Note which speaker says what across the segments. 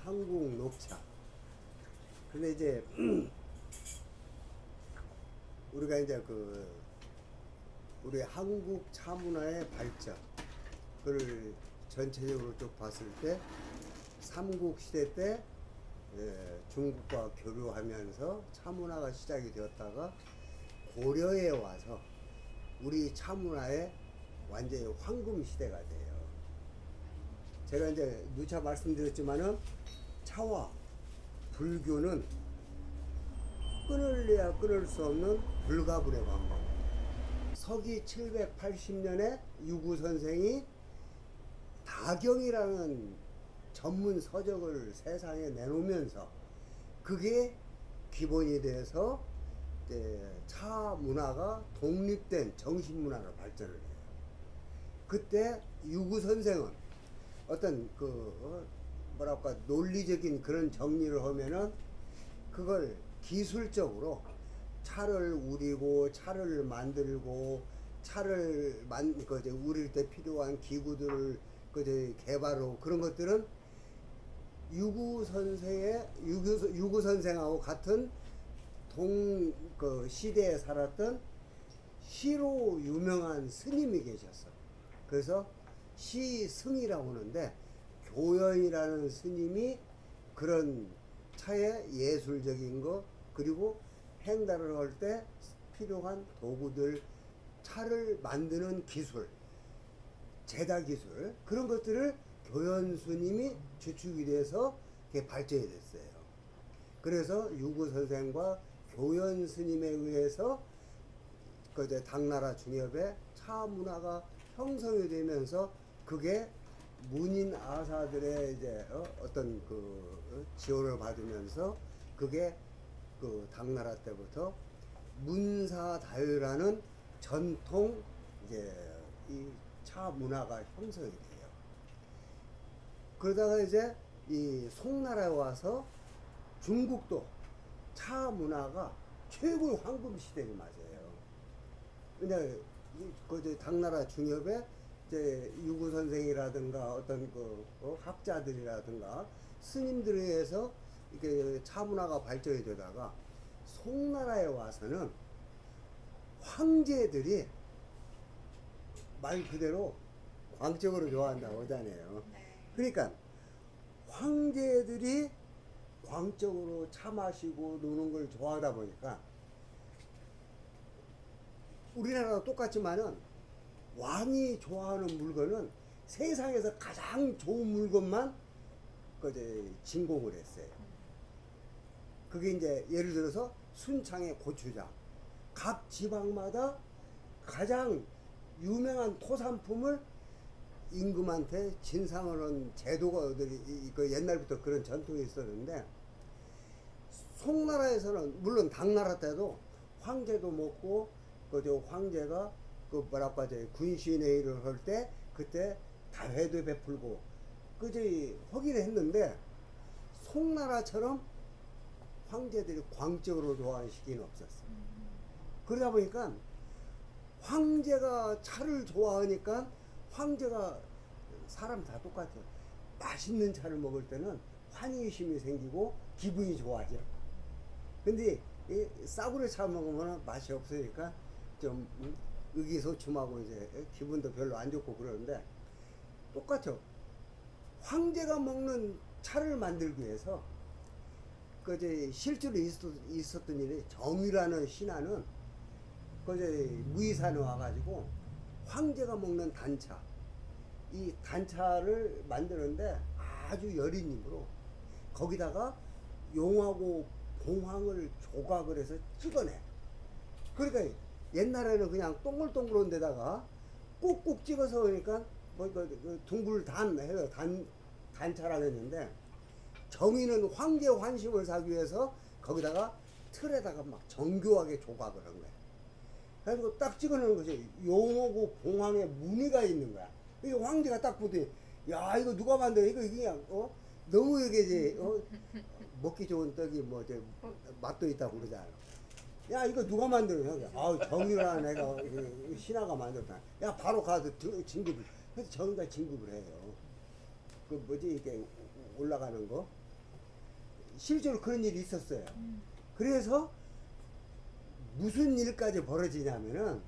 Speaker 1: 한국 녹차. 근데 이제 우리가 이제 우리 한국 차 문화의 발전, 그걸 전체적으로 쭉 봤을 때 삼국시대 때 중국과 교류하면서 차 문화가 시작이 되었다가 고려에 와서 우리 차 문화의 완전히 황금 시대가 돼요. 제가 이제 누차 말씀드렸지만은 차와 불교는 끊을래야 끊을 수 없는 불가분의 관계. 서기 780년에 유구 선생이 다경이라는 전문 서적을 세상에 내놓으면서 그게 기본이 돼서 차 문화가 독립된 정신 문화로 발전을 해요. 그때 유구 선생은 어떤 뭐랄까 논리적인 그런 정리를 하면은 그걸 기술적으로 차를 우리고 차를 만들고 차를 우릴 때 필요한 기구들을 개발하고 그런 것들은 유구 선생하고 같은 시대에 살았던 시로 유명한 스님이 계셨어. 그래서 시승이라고 하는데 교연이라는 스님이 그런 차의 예술적인 거 그리고 행달을 할 때 필요한 도구들, 차를 만드는 기술, 제다 기술 그런 것들을 교연 스님이 주축이 돼서 발전이 됐어요. 그래서 유구 선생과 교연 스님에 의해서 당나라 중엽에 차 문화가 형성이 되면서 그게 문인 아사들의 어떤 지원을 받으면서 그게 당나라 때부터 문사다유라는 전통 이 차 문화가 형성이 돼요. 그러다가 이 송나라에 와서 중국도 차 문화가 최고의 황금 시대를 맞아요. 근데 당나라 중엽에 유구 선생이라든가 어떤 학자들이라든가 스님들에 의해서 이렇게 차 문화가 발전이 되다가 송나라에 와서는 황제들이 말 그대로 광적으로 좋아한다고 하잖아요. 그러니까 황제들이 광적으로 차 마시고 노는 걸 좋아하다 보니까 우리나라도 똑같지만은 왕이 좋아하는 물건은 세상에서 가장 좋은 물건만 진공을 했어요. 그게 예를 들어서 순창의 고추장. 각 지방마다 가장 유명한 토산품을 임금한테 진상을 한 제도가 옛날부터 그런 전통이 있었는데 송나라에서는 물론 당나라 때도 황제도 먹고 황제가 군신회의를 할 때 그때 다회도 베풀고 하기는 했는데 송나라처럼 황제들이 광적으로 좋아하는 시기는 없었어. 그러다 보니까 황제가 차를 좋아하니까 황제가 사람 다 똑같아요. 맛있는 차를 먹을 때는 환희심이 생기고 기분이 좋아져. 근데 싸구려 차 먹으면 맛이 없으니까 좀 의기소침하고 기분도 별로 안 좋고 그러는데 똑같죠. 황제가 먹는 차를 만들기 위해서 실제로 있었던 일이 정유라는 신하는 무이산에 와가지고 황제가 먹는 단차, 이 단차를 만드는데 아주 여린 힘으로 거기다가 용하고 봉황을 조각을 해서 찍어내. 그러니까 옛날에는 그냥 동글동글한 데다가 꾹꾹 찍어서 그러니까 둥글단 해서 단차라고 했는데 정의는 황제 환심을 사기 위해서 거기다가 틀에다가 막 정교하게 조각을 한 거야. 그래가지고 딱 찍어놓은 것이 용하고 봉황의 무늬가 있는 거야. 이게 황제가 딱 보더니 야 이거 누가 만들어? 이거 그냥 너무 이게 먹기 좋은 떡이 맛도 있다고 그러잖아. 야 이거 누가 만들었냐? 아 정유라는 애가 신하가 만들었다. 야 바로 가서 진급을. 그래서 정유가 진급을 해요. 이렇게 올라가는 거. 실제로 그런 일이 있었어요. 그래서 무슨 일까지 벌어지냐면은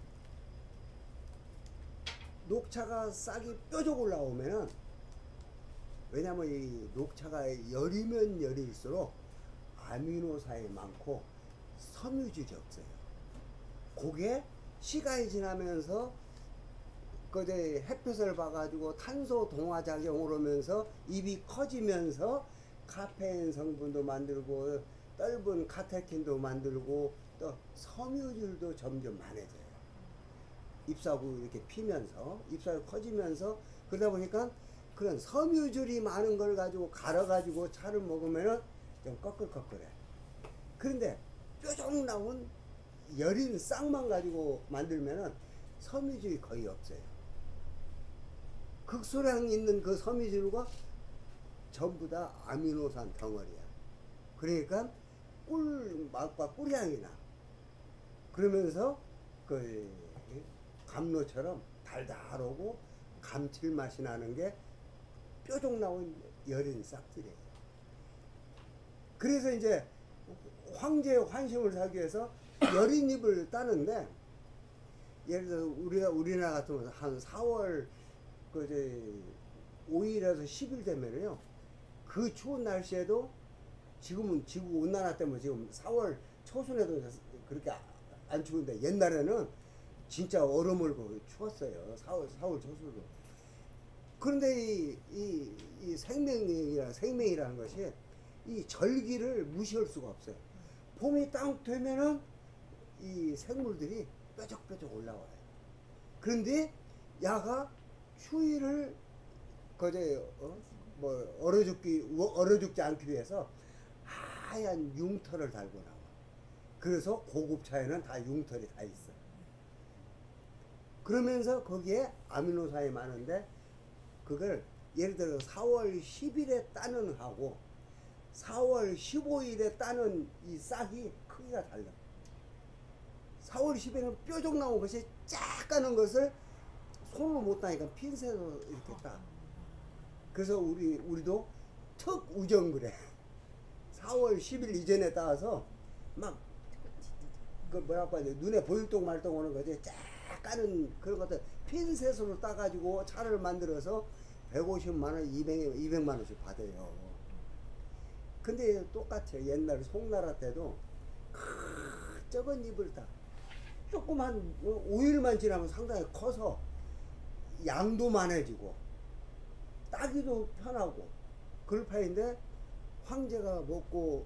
Speaker 1: 녹차가 싹이 뾰족 올라오면은, 왜냐면 이 녹차가 열이면 열일수록 아미노산이 많고 섬유질이 없어요. 그게 시간이 지나면서 그제 햇빛을 봐가지고 탄소 동화 작용을 하면서 잎이 커지면서 카페인 성분도 만들고 떫은 카테킨도 만들고 또 섬유질도 점점 많아져요. 잎사구 이렇게 피면서 잎사구 커지면서, 그러다 보니까 그런 섬유질이 많은 걸 가지고 갈아가지고 차를 먹으면은 좀 꺼끌꺼끌해. 그런데 뾰족 나온 여린 싹만 가지고 만들면은 섬유질이 거의 없어요. 극소량 있는 그 섬유질과 전부 다 아미노산 덩어리야. 그러니까 꿀 맛과 꿀향이 나. 그러면서 그 감로처럼 달달하고 감칠맛이 나는 게 뾰족 나온 여린 싹들이에요. 그래서 이제 황제의 환심을 사기 위해서 여린 잎을 따는데, 예를 들어 우리나라 같으면 한 4월 그 이제 5일에서 10일 되면은요, 그 추운 날씨에도, 지금은 지구 온난화 때문에 지금 4월 초순에도 그렇게 안 추운데, 옛날에는 진짜 얼음을 추웠어요. 4월 초순도. 그런데 이 생명이라는 것이 이 절기를 무시할 수가 없어요. 봄이 딱 되면은 이 생물들이 뾰족뾰족 올라와요. 그런데 야가 추위를 거제 얼어 죽지 않기 위해서 하얀 융털을 달고 나와. 그래서 고급차에는 다 융털이 다 있어. 그러면서 거기에 아미노산이 많은데, 그걸 예를 들어 4월 10일에 따는 하고 4월 15일에 따는 이 싹이 크기가 달라. 4월 10일에는 뾰족 나온 것이 쫙 까는 것을 손으로 못 따니까 핀셋으로 이렇게 따. 그래서 우리도 턱 우정 그래. 4월 10일 이전에 따서 막 그 뭐라고 하지, 눈에 보일동 말동 오는 거지. 쫙 까는 그런 것들 핀셋으로 따가지고 차를 만들어서 150만 원, 200만 원씩 받아요. 근데 똑같아요. 옛날 송나라 때도 적은 잎을 따. 조금 한 5일만 지나면 상당히 커서 양도 많아지고 따기도 편하고 그럴 판인데, 황제가 먹고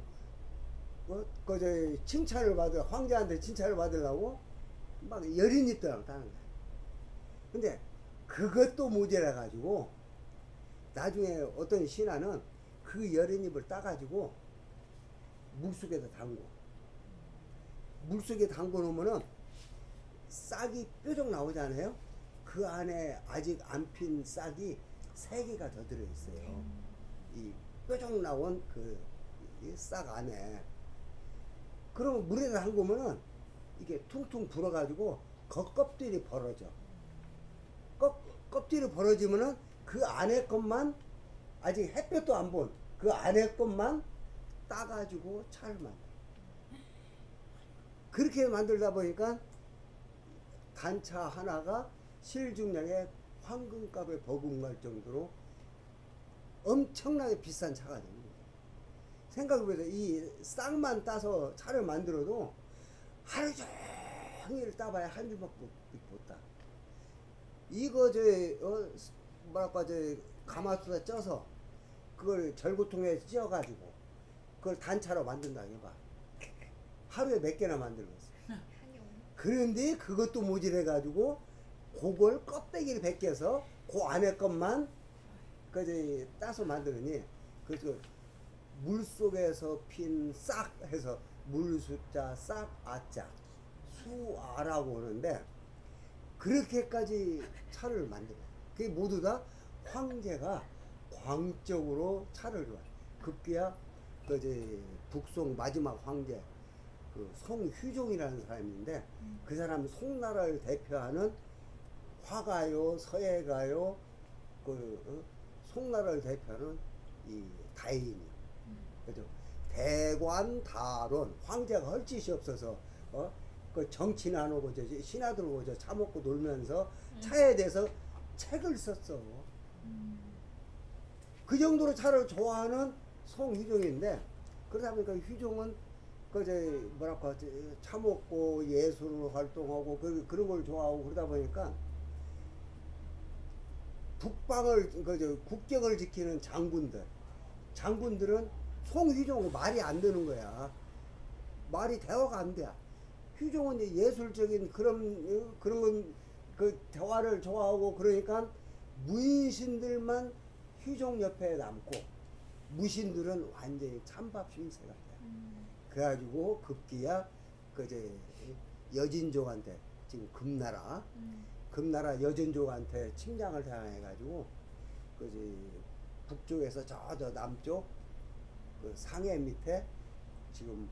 Speaker 1: 황제한테 칭찬을 받으려고 막 여린 잎들랑 따는 거야. 근데 그것도 모자라 가지고 나중에 어떤 신하는 그 여린 잎을 따가지고 물속에다 담궈 놓으면은 싹이 뾰족 나오잖아요. 그 안에 아직 안 핀 싹이 3개가 더 들어있어요. 이 뾰족 나온 그 싹 안에. 그러면 물에다 담그면은 이게 퉁퉁 불어가지고 겉껍질이 벌어져. 껍질이 벌어지면은 그 안에 것만, 아직 햇볕도 안 본 그 안에 것만 따가지고 차를 만들어. 그렇게 만들다 보니까 단차 하나가 실중량의 황금값에 버금갈 정도로 엄청나게 비싼 차가 됩니다. 생각해보세요. 이 싹만 따서 차를 만들어도 하루 종일 따봐야 한 주밖에 못 따. 이거 가마솥에 쪄서 그걸 절구통에 찧어가지고 그걸 단차로 만든다 해봐. 하루에 몇 개나 만들겠어. 그런데 그것도 모질해가지고 그걸 껍데기를 벗겨서 그 안에 것만 따서 만드느니, 그래서 물속에서 핀 싹 해서 물수자 싹 아자 수아라고 하는데, 그렇게까지 차를 만들어요. 그게 모두 다 황제가 광적으로 차를 좋아해. 급기야 북송 마지막 황제 송휴종이라는 사람인데, 그 사람 송나라를 대표하는 화가요, 서예가요, 송나라를 대표하는 이 다인이요. 그죠? 대관다론 황제가 할 짓이 없어서 그 정치는 안 오고 저 신하들 오고 저 차 먹고 놀면서 차에 대해서 책을 썼어. 그 정도로 차를 좋아하는 송휘종인데 그러다 보니까 휘종은 그제 뭐랄까 차 먹고 예술 활동하고 그런 걸 좋아하고 그러다 보니까 북방을 그저 국경을 지키는 장군들은 송휘종은 말이 안 되는 거야. 말이 대화가 안 돼. 휘종은 이제 예술적인 그런 건 그 대화를 좋아하고 그러니까 무인신들만 휘종 옆에 남고 무신들은 완전히 찬밥 신세가 돼. 그래가지고 급기야 그제 여진족한테 지금 금나라 여진족한테 침략을 당해가지고 그지 북쪽에서 저 남쪽 그 상해 밑에 지금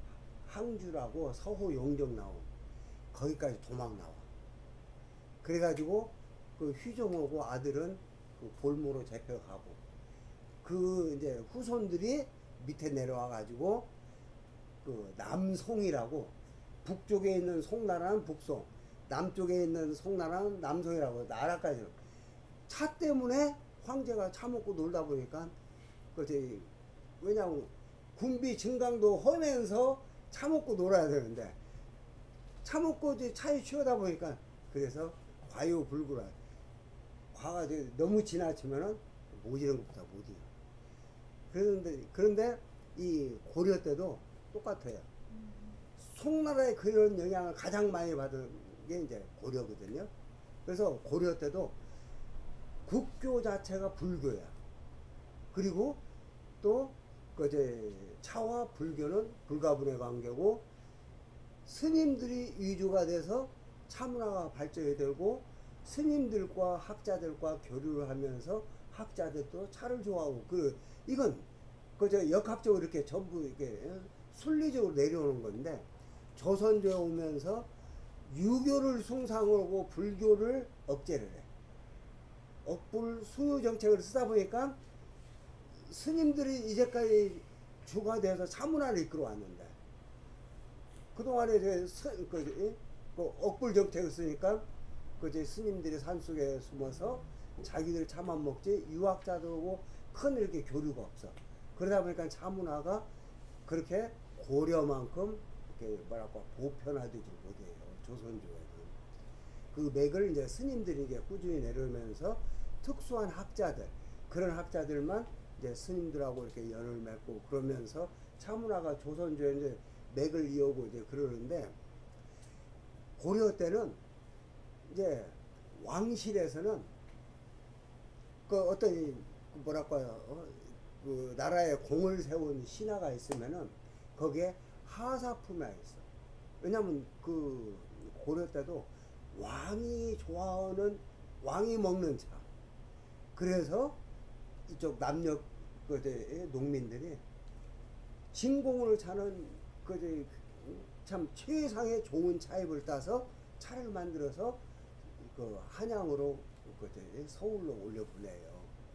Speaker 1: 항주라고 서호 용정 나온 거기까지 도망 나와. 그래가지고 그 휘종하고 아들은 그 볼모로 잡혀가고 그 이제 후손들이 밑에 내려와가지고 그 남송이라고 북쪽에 있는 송나라는 북송, 남쪽에 있는 송나라는 남송이라고 나라까지 차 때문에 황제가 차 먹고 놀다 보니까 그지 왜냐면 군비 증강도 하면서 차 먹고 놀아야 되는데 차 먹고 이제 차에 취하다 보니까 그래서 과유불급라 과가 이제 너무 지나치면은 못 이런 것보다 못 이겨. 그런데 이 고려 때도 똑같아요. 송나라의 그런 영향을 가장 많이 받은 게 이제 고려거든요. 그래서 고려 때도 국교 자체가 불교야. 그리고 또 그제 차와 불교는 불가분의 관계고 스님들이 위주가 돼서 차문화가 발전이 되고 스님들과 학자들과 교류를 하면서 학자들도 차를 좋아하고 이건 그저 역학적으로 이렇게 전부 이렇게 순리적으로 내려오는 건데 조선조에 오면서 유교를 숭상하고 불교를 억제를 해. 억불 수요 정책을 쓰다 보니까 스님들이 이제까지 주가 돼서 차문화를 이끌어 왔는데 그동안에 그 억불 정책을 쓰니까 그제 스님들이 산속에 숨어서 자기들 차만 먹지 유학자들하고 큰 이렇게 교류가 없어. 그러다 보니까 차문화가 그렇게 고려만큼 이렇게 뭐랄까 보편화되지 못해요. 조선조에는 그 맥을 이제 스님들이 이게 꾸준히 내려오면서 특수한 학자들 그런 학자들만 이제 스님들하고 이렇게 연을 맺고 그러면서 차문화가 조선조에 이제 맥을 이어오고 이제 그러는데 고려 때는 이제 왕실에서는 그 어떤 뭐랄까요 그 나라에 공을 세운 신하가 있으면은 거기에 하사품이 있어. 왜냐면 그 고려 때도 왕이 좋아하는 왕이 먹는 차. 그래서 이쪽 남녘 그 농민들이 진공으로 차는 그 참 최상의 좋은 차입을 따서 차를 만들어서 그 한양으로 그 서울로 올려보내요.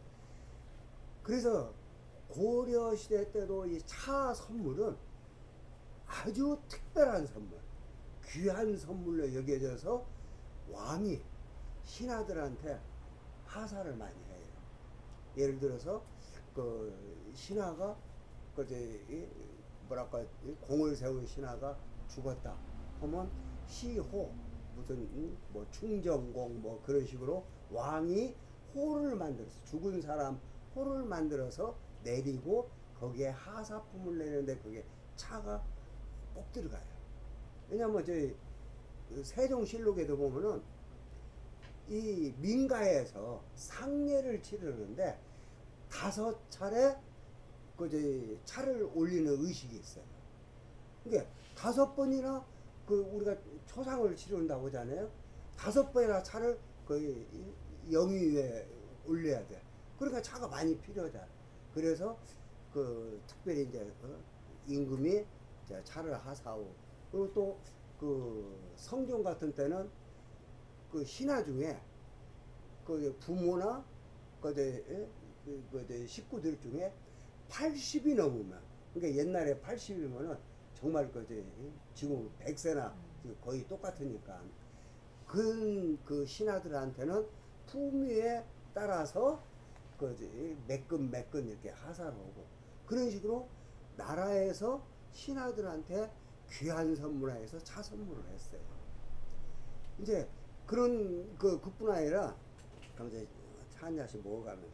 Speaker 1: 그래서 고려 시대 때도 이 차 선물은 아주 특별한 선물, 귀한 선물로 여겨져서 왕이 신하들한테 하사를 많이 해요. 예를 들어서 그 신하가 그 뭐랄까 공을 세운 신하가 죽었다 하면 시호 무슨 뭐 충정공 뭐 그런 식으로 왕이 호를 만들어서 죽은 사람 호를 만들어서 내리고 거기에 하사품을 내는데 그게 차가 꼭 들어가요. 왜냐면 저희 세종실록에도 보면은 이 민가에서 상례를 치르는데 5차례 그 차를 올리는 의식이 있어요. 그게 5번이나 그 우리가 초상을 치른다고 하잖아요. 5번이나 차를 거의 영위에 올려야 돼. 그러니까 차가 많이 필요하잖아. 그래서 그 특별히 이제 임금이 이제 차를 하사하고 그리고 또 그 성종 같은 때는 그 신하 중에 그 부모나 그 식구들 중에 80이 넘으면 그러니까 옛날에 80이면은 정말 그지 지금 100세나 거의 똑같으니까 그 신하들한테는 품위에 따라서 그지 매끈매끈 이렇게 하사를 오고 그런 식으로 나라에서 신하들한테 귀한 선물해서 차 선물을 했어요. 이제 그런 그뿐 아니라 그럼 이제 차 한 잔씩 먹어가면서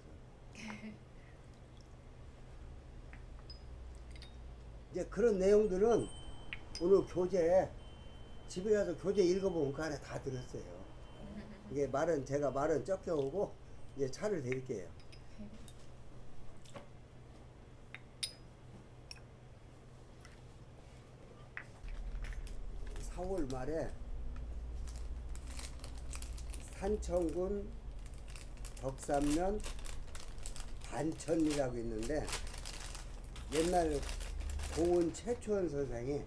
Speaker 1: 이제 그런 내용들은 오늘 교재 집에 가서 교재 읽어보면 그 안에 다 들었어요. 이게 제가 말은 적혀오고 이제 차를 드릴게요. 4월 말에 산청군 덕산면 반천이라고 있는데 옛날 고은 최초원 선생이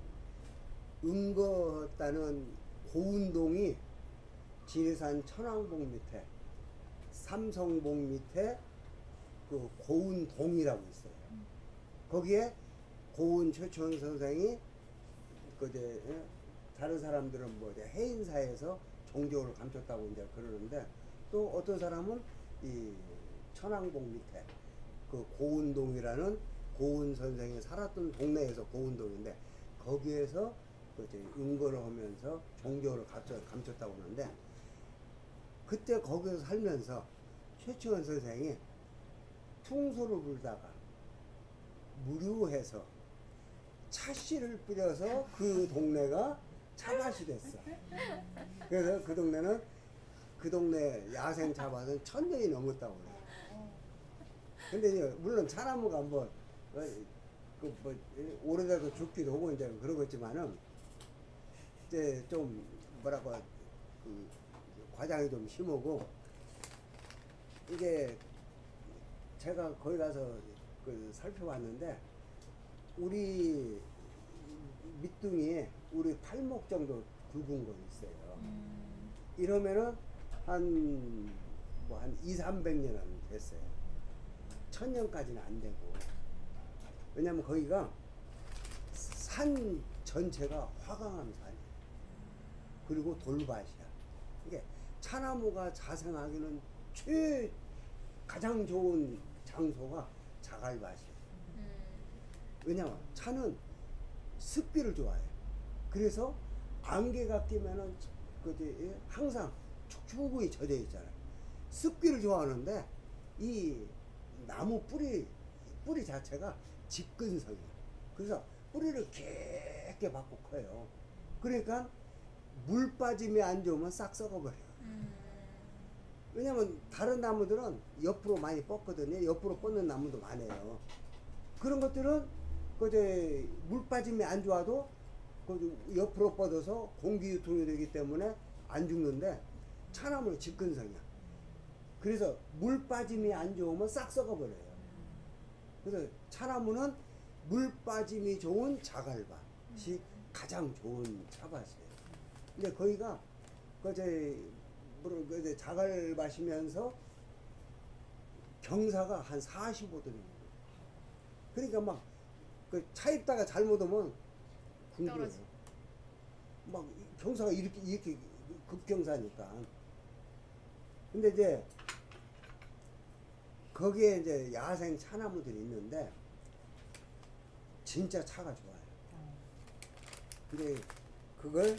Speaker 1: 은거했다는 고운동이 지리산 천왕봉 밑에 삼성봉 밑에 그 고운동이라고 있어요. 거기에 고은 최초원 선생이 그제 다른 사람들은 뭐 이제 해인사에서 종교를 감췄다고 이제 그러는데 또 어떤 사람은 이 천왕봉 밑에 그 고운동이라는 고운 선생이 살았던 동네에서 고운동인데 거기에서 그 이제 은거를 하면서 종교를 감췄다고 하는데 그때 거기서 살면서 최치원 선생이 퉁소를 불다가 무료해서 차씨를 뿌려서 그 동네가 차밭이 됐어. 그래서 그 동네 야생 차밭은 1000년이 넘었다고 그래요. 근데 이제 물론 차나무가 뭐 오래돼서 죽기도 하고 이제 그러겠지만은 이제 좀 뭐라고 그 과장이 좀 심하고 이게 제가 거기 가서 살펴봤는데 우리 밑둥이에 우리 팔목 정도 굵은 거 있어요. 이러면은 한 200~300년은 됐어요. 1000년까지는 안 되고. 왜냐면 거기가 산 전체가 화강암 산이에요. 그리고 돌밭이야. 이게 차나무가 자생하기는 가장 좋은 장소가 자갈밭이에요. 왜냐면 차는 습기를 좋아해요. 그래서 안개가 끼면은 항상 축축이 젖어 있잖아요. 습기를 좋아하는데 이 나무 뿌리 자체가 직근성이에요. 그래서 뿌리를 깊게 받고 커요. 그러니까 물 빠짐이 안 좋으면 싹 썩어버려요. 왜냐면 다른 나무들은 옆으로 많이 뻗거든요. 옆으로 뻗는 나무도 많아요. 그런 것들은 물 빠짐이 안 좋아도 옆으로 뻗어서 공기 유통이 되기 때문에 안 죽는데 차나무는 직근성이야. 그래서 물 빠짐이 안 좋으면 싹 썩어버려요. 그래서 차나무는 물 빠짐이 좋은 자갈밭이 가장 좋은 차밭이에요. 근데 거기가 자갈밭이면서 경사가 한 45도 정도. 그러니까 막 차 입다가 잘못 오면 굶겨요. 막 경사가 이렇게 급경사니까. 근데 이제 거기에 이제 야생 차나무들이 있는데 진짜 차가 좋아요. 근데 그걸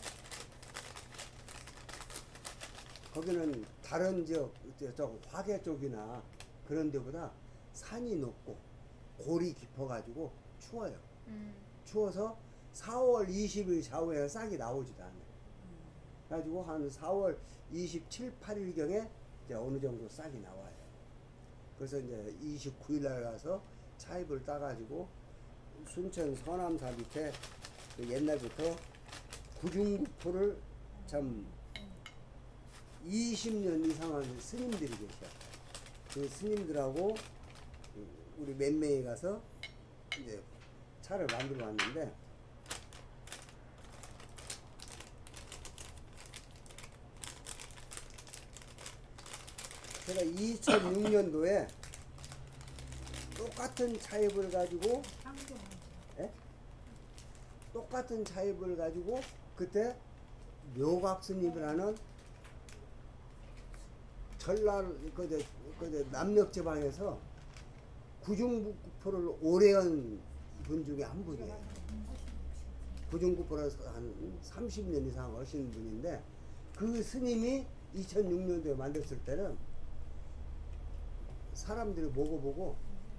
Speaker 1: 거기는 다른 지역 저 화계 쪽이나 그런 데보다 산이 높고 골이 깊어가지고 추워요. 추워서 4월 20일 좌우에 싹이 나오지도 않아요. 그래가지고 한 4월 27, 8일경에 이제 어느 정도 싹이 나와요. 그래서 이제 29일 날 가서 차잎을 따가지고 순천 서남사 밑에 옛날부터 구중구포를 참 20년 이상한 스님들이 계셔. 그 스님들하고 우리 몇 명이 가서 이제 차를 만들어 왔는데 제가 2006년도에 똑같은 차잎을 가지고 똑같은 차입을 가지고 그때 묘각스님이라는 전라 그저 남녘 지방에서 구중구포를 오래 한 분 중에 한 분이에요. 구중구포를 한 30년 이상 하신 분인데 그 스님이 2006년도에 만들었을 때는 사람들이 먹어보고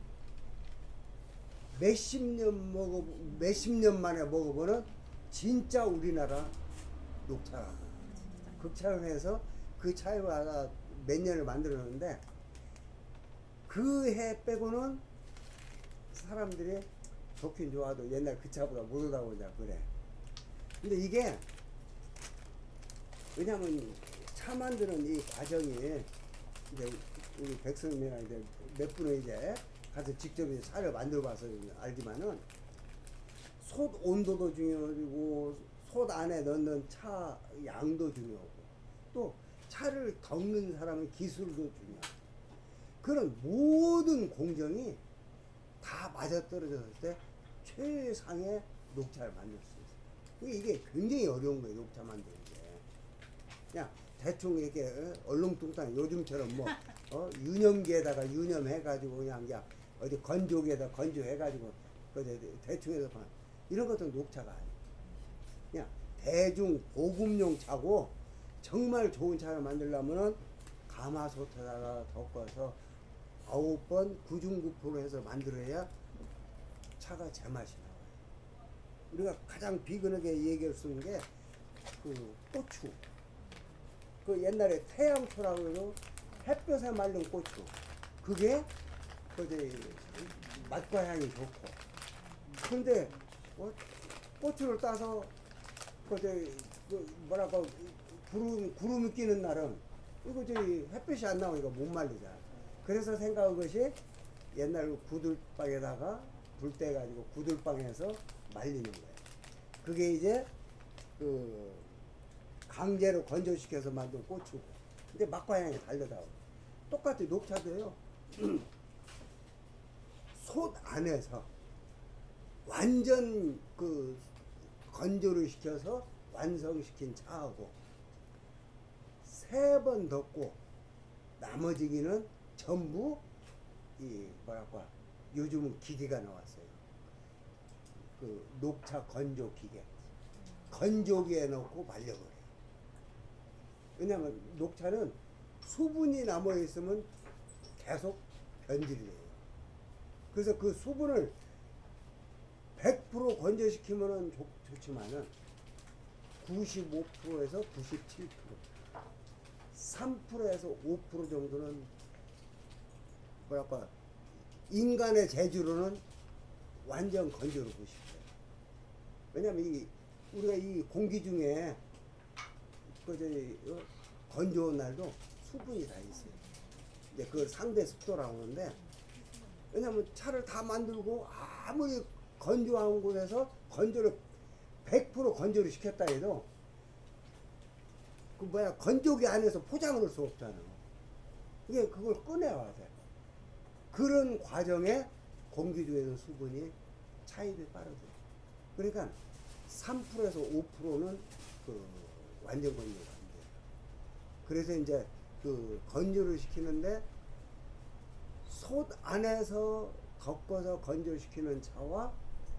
Speaker 1: 몇십 년 만에 먹어보는 진짜 우리나라 녹차라고. 극차를 해서 그 차이로 하나 몇 년을 만들었는데 그 해 빼고는 사람들이 좋긴 좋아도 옛날 그 차보다 못하다고 이제 그래. 근데 이게 왜냐면 차 만드는 이 과정이 이제 우리 백성이나 이제 몇 분은 이제 가서 직접 이제 차를 만들어 봐서 알지만은 솥 온도도 중요하고 솥 안에 넣는 차 양도 중요하고 또 차를 덮는 사람의 기술도 중요하고 그런 모든 공정이 다 맞아떨어졌을 때 최상의 녹차를 만들 수 있어요. 이게 굉장히 어려운 거예요. 녹차 만드는 게. 그냥 대충 이렇게 얼렁뚱땅 요즘처럼 뭐 유념기에다가 유념해가지고 그냥 어디 건조기에다 건조해가지고 대충 해서 이런 것도 녹차가 아니에요. 그냥 대중 보급용 차고 정말 좋은 차를 만들려면은 가마솥에다가 덮어서 9번 9중구포로 해서 만들어야 차가 제맛이 나와요. 우리가 가장 비근하게 얘기할 수 있는 게 그 고추. 그 옛날에 태양초라고 해서 햇볕에 말린 고추. 그게 맛과 향이 좋고. 근데 고추를 따서 뭐랄까 구름이 끼는 날은 이거 햇볕이 안 나오니까 못 말리잖아. 그래서 생각한 것이 옛날 구들방에다가 불 떼가지고 구들방에서 말리는 거예요. 그게 이제 그 강제로 건조시켜서 만든 고추고. 근데 맛과 향이 다르다고. 똑같이 녹차도요. 솥 안에서 완전 그 건조를 시켜서 완성시킨 차하고 3번 덮고 나머지기는 전부 이 뭐랄까 요즘은 기계가 나왔어요. 그 녹차 건조 기계. 건조기에 넣고 말려버려요. 왜냐면 녹차는 수분이 남아 있으면 계속 변질이 돼요. 그래서 그 수분을 100% 건조시키면은 좋지만은 95%에서 97%, 3%에서 5% 정도는 뭐랄까 인간의 재주로는 완전 건조를 보고 싶어요. 왜냐면 우리가 이 공기 중에 건조한 날도 수분이 다 있어요. 이제 그걸 상대 습도라고 하는데 왜냐면 차를 다 만들고 아무리 건조한 곳에서 건조를 100% 건조를 시켰다 해도 건조기 안에서 포장을 할 수 없잖아. 이게 그걸 꺼내와야 돼. 그런 과정에 공기 중에서 수분이 차입이 빠르죠. 그러니까 3%에서 5%는 그 완전 건조가 안 돼요. 그래서 이제 그 건조를 시키는데 솥 안에서 덮어서 건조시키는 차와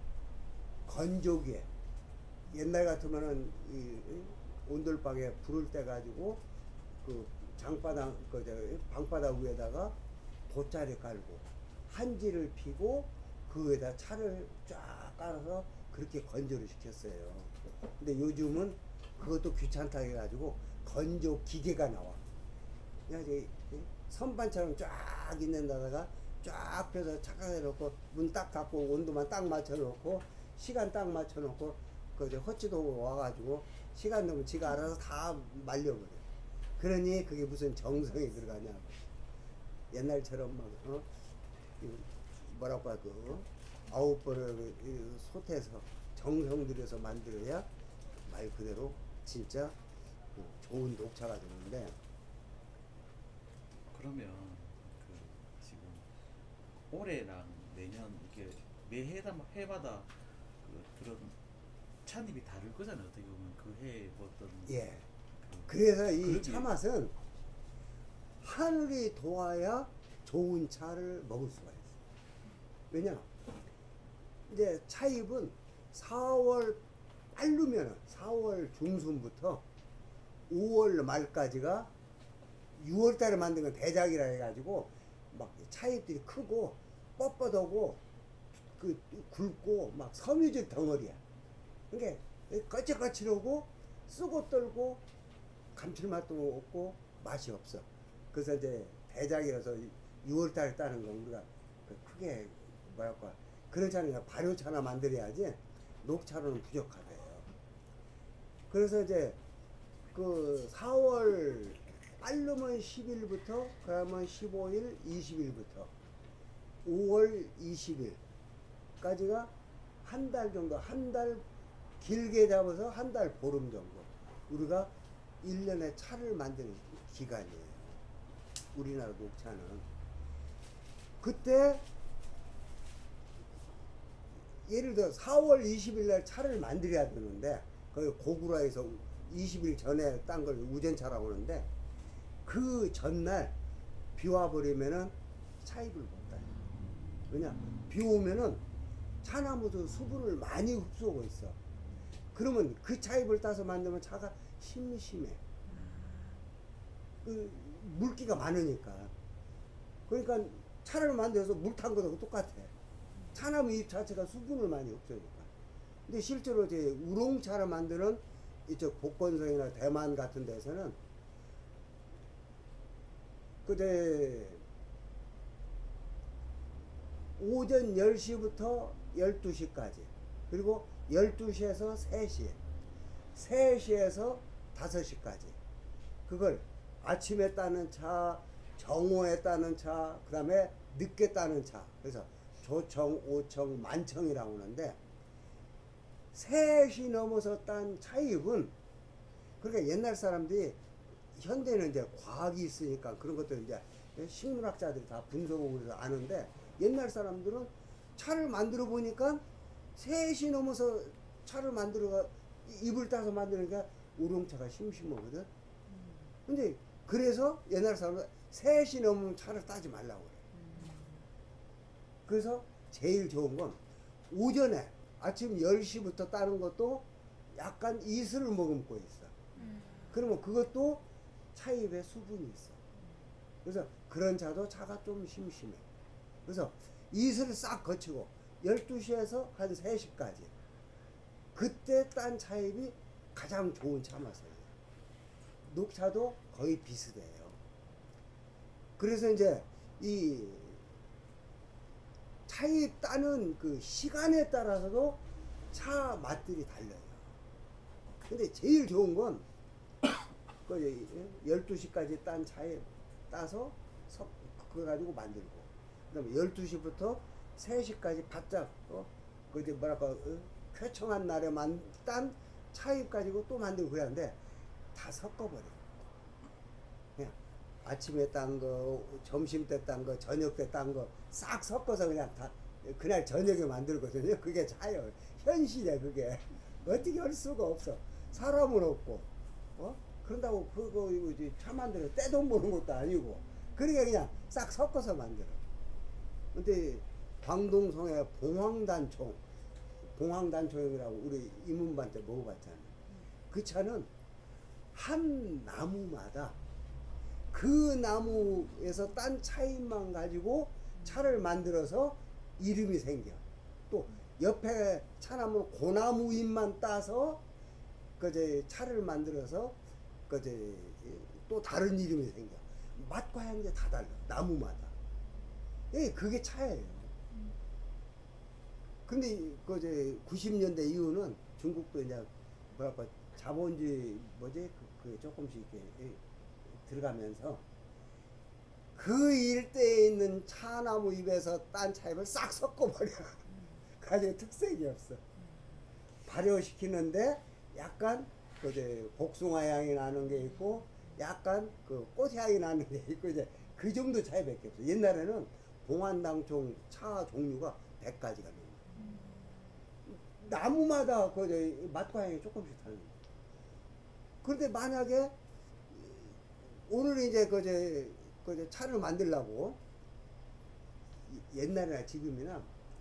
Speaker 1: 건조기에 옛날 같으면은 이 온돌방에 불을 떼 가지고 그 장바닥 방바닥 위에다가 돗자리 깔고 한지를 피고 그 위에다 차를 쫙 깔아서 그렇게 건조를 시켰어요. 근데 요즘은 그것도 귀찮다 해가지고 건조 기계가 나와. 그냥 선반처럼 쫙 있는 데다가 쫙 펴서 착하게 놓고 문 딱 닫고 온도만 딱 맞춰 놓고 시간 딱 맞춰 놓고 헛지도 와가지고 시간 되면 지가 알아서 다 말려버려. 그러니 그게 무슨 정성이 들어가냐고. 옛날처럼 뭐라고 할까 9번을 솥에서 정성 들여서 만들어야 말 그대로 진짜 좋은 녹차가 되는데.
Speaker 2: 그러면 지금 올해랑 내년 이게 매 해마다 그런 찻잎이 다를 거잖아요. 어떻게 보면 그 해에 어떤
Speaker 1: 예.
Speaker 2: 그
Speaker 1: 그래서 이
Speaker 2: 그러게.
Speaker 1: 차 맛은 하늘이 도와야 좋은 차를 먹을 수가 있어요. 왜냐? 이제 차잎은 4월 빠르면 4월 중순부터 5월 말까지가 6월 달에 만든 건 대작이라 해가지고 막 차잎들이 크고 뻣뻣하고 그 굵고 막 섬유질 덩어리야. 그러니까 거칠거칠하고 쓰고 떨고 감칠맛도 없고 맛이 없어. 그래서 이제 대작이라서 6월 달에 따는 건 우리가 크게 뭐랄까 그런 차는 발효차나 만들어야지 녹차로는 부족하대요. 그래서 이제 그 4월 빠르면 10일부터 그러면 15일, 20일부터 5월 20일까지가 한 달 정도, 한 달 길게 잡아서 한 달 보름 정도 우리가 1년에 차를 만드는 기간이에요. 우리나라 녹차는. 그때 예를 들어 4월 20일 날 차를 만들어야 되는데 거기 고구라에서 20일 전에 딴 걸 우전차라고 하는데 그 전날 비 와버리면은 차잎을 못 따요. 왜냐? 비 오면은 차나무도 수분을 많이 흡수하고 있어. 그러면 그 차잎을 따서 만들면 차가 심심해. 그 물기가 많으니까. 그러니까 차를 만들어서 물 탄 거하고 똑같아. 차나무 잎 자체가 수분을 많이 흡수하니까. 근데 실제로 이제 우롱차를 만드는 이쪽 복건성이나 대만 같은 데서는 그제 오전 10시부터 12시까지 그리고 12시에서 3시 3시에서 5시까지 그걸 아침에 따는 차, 정오에 따는 차, 그 다음에 늦게 따는 차. 그래서 조청, 오청, 만청이라고 하는데 3시 넘어서 딴 차잎은 그러니까 옛날 사람들이 현대는 이제 과학이 있으니까 그런 것들 이제 식물학자들이 다 분석하고 그래서 아는데 옛날 사람들은 차를 만들어 보니까 3시 넘어서 차를 만들어가 잎을 따서 만드니까 우롱차가 심심하거든. 근데 그래서 옛날 사람은 3시 넘으면 차를 따지 말라고 그래. 그래서 제일 좋은 건 오전에 아침 10시부터 따는 것도 약간 이슬을 머금고 있어. 그러면 그것도 차잎에 수분이 있어. 그래서 그런 차도 차가 좀 심심해. 그래서 이슬을 싹 거치고 12시에서 한 3시까지 그때 딴 차잎이 가장 좋은 차 맛이에요. 녹차도 거의 비슷해요. 그래서 이제 이 차잎 따는 그 시간에 따라서도 차 맛들이 달라요. 근데 제일 좋은 건 그 12시까지 딴 차에 따서 그거 가지고 만들고 그다음에 12시부터 3시까지 바짝 그 이제 뭐랄까 쾌청한 날에 딴 차잎 가지고 또 만들고 그러는데 다 섞어버려. 그냥 아침에 딴 거, 점심 때 딴 거, 저녁 때 딴 거 싹 섞어서 그냥 다 그날 저녁에 만들거든요. 그게 차요. 현실이야 그게. 어떻게 할 수가 없어. 사람은 없고, 그런다고 그거 이제 차 만들어 떼돈 버는 것도 아니고, 그러니까 그냥 싹 섞어서 만들어. 근데 광동성의 봉황단총이라고 우리 임은반 때 먹어봤잖아요. 그 차는 한 나무마다 그 나무에서 딴 차잎만 가지고 차를 만들어서 이름이 생겨. 또 옆에 차나무는 고나무 잎만 따서 그제 차를 만들어서 그제 또 다른 이름이 생겨. 맛과 향이 다 달라. 나무마다. 예, 그게 차예요. 근데 그제 90년대 이후는 중국도 이제 뭐랄까 자본주의 그 조금씩 이렇게 들어가면서 그 일대에 있는 차나무 잎에서 딴 차잎을 싹 섞어버려. 가지고 특색이 없어. 발효시키는데 약간 그제 복숭아 향이 나는 게 있고 약간 그 꽃향이 나는 게 있고 이제 그 정도 차이밖에 없어. 옛날에는 봉안당총 차 종류가 100가지가 넘어. 나무마다 그 맛과 향이 조금씩 다른 거예요. 그런데 만약에 오늘 이제 그 차를 만들려고 옛날이나 지금이나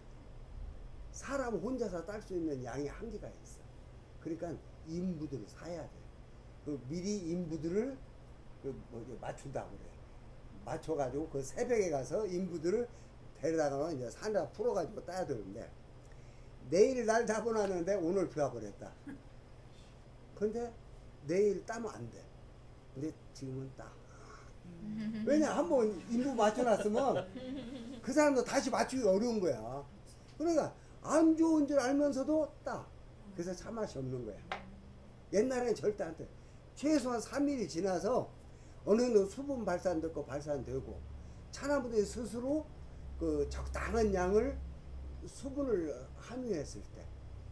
Speaker 1: 사람 혼자서 딸 수 있는 양이 한계가 있어. 그러니까 인부들을 사야 돼. 그 미리 인부들을 맞춘다고 그래. 맞춰가지고 그 새벽에 가서 인부들을 데려다가 이제 산에다 풀어가지고 따야 되는데 내일 날 잡아놨는데 오늘 비가 버렸다. 근데 내일 따면 안 돼. 근데 지금은 따. 왜냐 한번 인부 맞춰놨으면 그 사람도 다시 맞추기 어려운 거야. 그러니까 안 좋은 줄 알면서도 따. 그래서 차 맛이 없는 거야. 옛날에는 절대 안 돼. 최소한 3일이 지나서 어느 정도 수분 발산되고 발산되고 차나무들이 스스로 그 적당한 양을 수분을 함유했을 때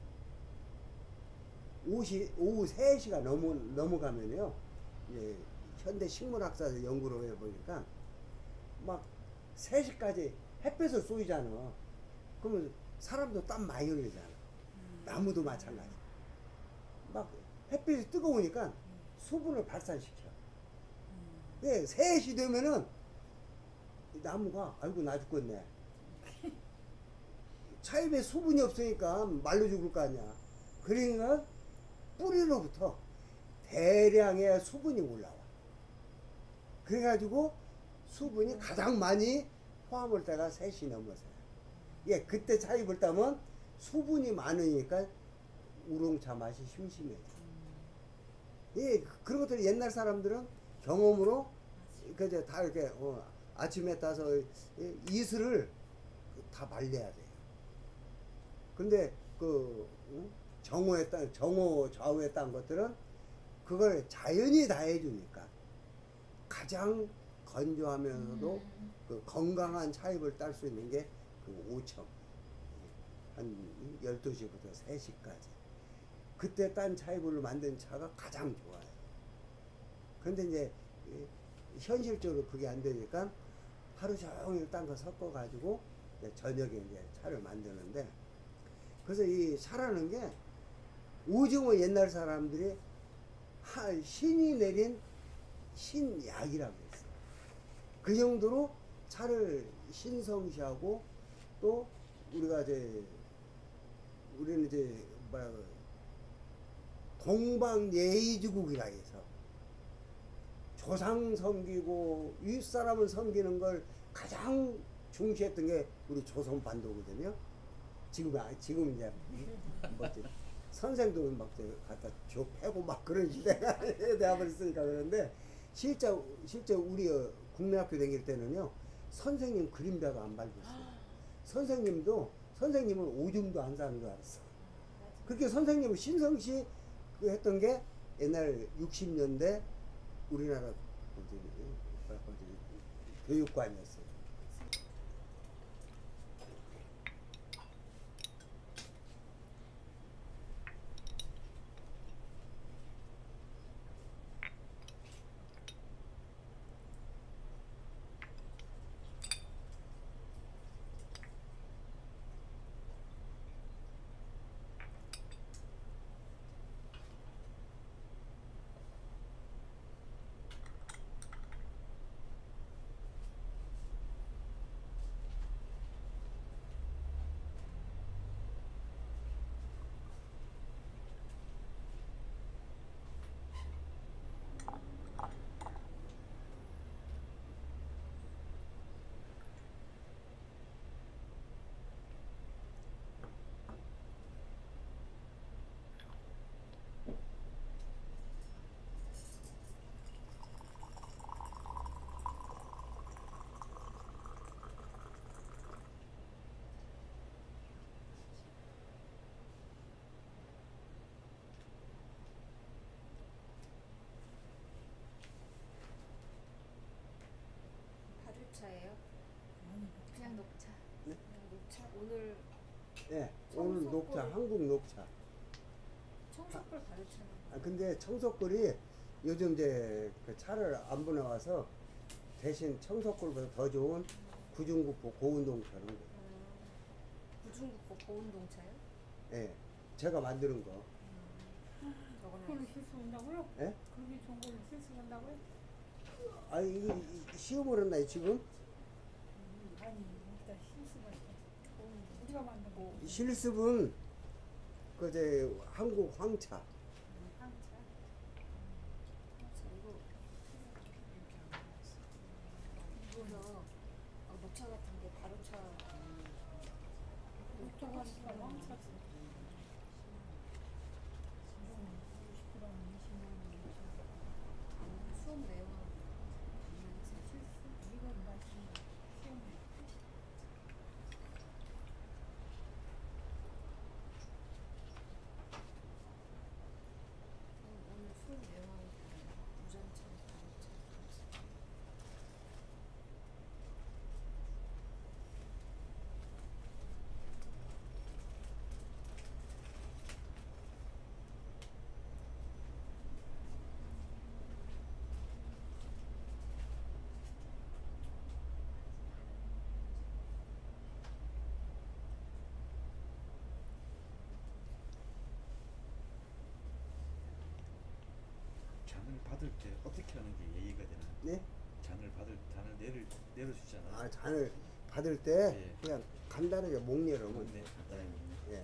Speaker 1: 오후 3시가 넘어가면요. 예, 현대 식물학자들 연구를 해보니까 막 3시까지 햇볕을 쏘이잖아. 그러면 사람도 땀 많이 흘리잖아. 나무도 마찬가지. 막 햇빛이 뜨거우니까 수분을 발산시켜. 네, 3시 되면은 나무가 아이고 나 죽겠네. 차입에 수분이 없으니까 말로 죽을 거 아니야. 그러니까 뿌리로부터 대량의 수분이 올라와. 그래가지고 수분이 가장 많이 포함할 때가 3시 넘어서요. 예, 그때 차입을 따면 수분이 많으니까 우롱차 맛이 심심해져. 예, 그런 것들 옛날 사람들은 경험으로 그저 다 이렇게 아침에 따서 이슬을 다 말려야 돼요. 근데 그 정오 좌우에 딴 것들은 그걸 자연이 다 해주니까 가장 건조하면서도 그 건강한 차잎을 딸 수 있는 게 그 오청 한 12시부터 3시까지 그때 딴 차잎으로 만든 차가 가장 좋아요. 근데 이제 현실적으로 그게 안 되니까 하루 종일 딴 거 섞어 가지고 저녁에 이제 차를 만드는데, 그래서 이 차라는 게 오징어 옛날 사람들이 신이 내린 신약이라고 했어요. 그 정도로 차를 신성시하고, 또 우리는 이제 동방예의지국이라 해서 조상 섬기고 윗사람을 섬기는 걸 가장 중시했던 게 우리 조선반도거든요. 지금 이제 뭐지 선생도 막 갖다 줘 패고 막 그런 시대가 되어버렸으니까. 그런데 실제 우리 국민학교 다닐 때는요, 선생님 그림자도 안 밟았어요. 선생님은 오줌도 안 싸는 줄 알았어. 그렇게 선생님을 신성시 했던 게 옛날 60년대 우리나라 교육관이었어요.
Speaker 3: 발효차예요? 그냥 녹차.
Speaker 1: 네?
Speaker 3: 그냥 녹차. 오늘
Speaker 1: 예, 오늘 녹차, 한국 녹차.
Speaker 3: 청석골 발효차는.
Speaker 1: 근데 청석골이 요즘 이제 그 차를 안 보내와서 대신 청석골보다 더 좋은 구중구포 고운동차는 거예요.
Speaker 3: 구중구포 고운동차요?
Speaker 1: 예, 제가 만드는 거.
Speaker 4: 그걸로 실수한다고요?
Speaker 1: 예?
Speaker 4: 그렇게 좋은 걸로 실수한다고요?
Speaker 1: 아니 이거 시험을 했나요 지금?
Speaker 4: 아니 여기다 실수가 있어. 우리가 만든 거.
Speaker 1: 실습은 그제 한국 황차.
Speaker 4: 한차.
Speaker 3: 이거요. 녹차 같은 게 바로차.
Speaker 4: 녹차가 진짜 왕차지. 50g 20만 원.
Speaker 3: 수업 내용
Speaker 4: 실수. 이건 맛있는 거. 시험에.
Speaker 3: 오늘 수업 내용하고 다른 무전차, 바로차.
Speaker 2: 잔을 받을 때 어떻게 하는 게 예의가 되나?
Speaker 1: 네?
Speaker 2: 잔을 내려주잖아.
Speaker 1: 아 잔을 받을 때
Speaker 2: 예.
Speaker 1: 그냥 간단하게 목 열으면
Speaker 2: 네, 간단하게.
Speaker 1: 예.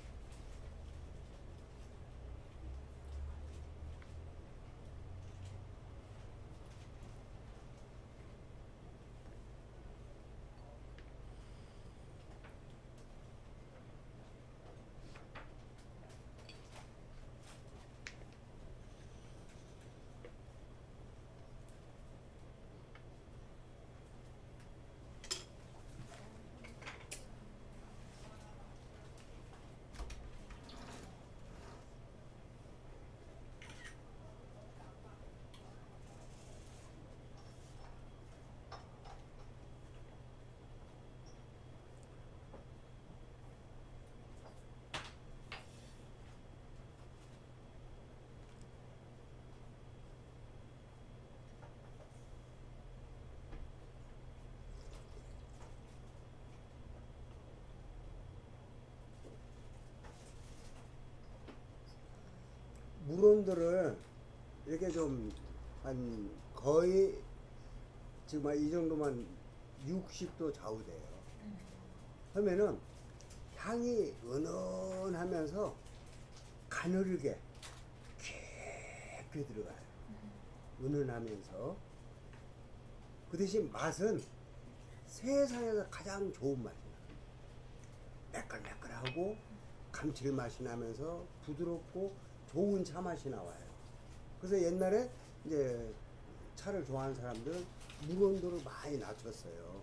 Speaker 1: 물온도를 이렇게 좀 한 거의 지금 이 정도만 60도 좌우돼요. 하면은 향이 은은하면서 가늘게 깊이 들어가요. 은은하면서 그 대신 맛은 세상에서 가장 좋은 맛이야. 매끌매끌하고 감칠맛이 나면서 부드럽고 좋은 차 맛이 나와요. 그래서 옛날에 이제 차를 좋아하는 사람들은 물 온도를 많이 낮췄어요.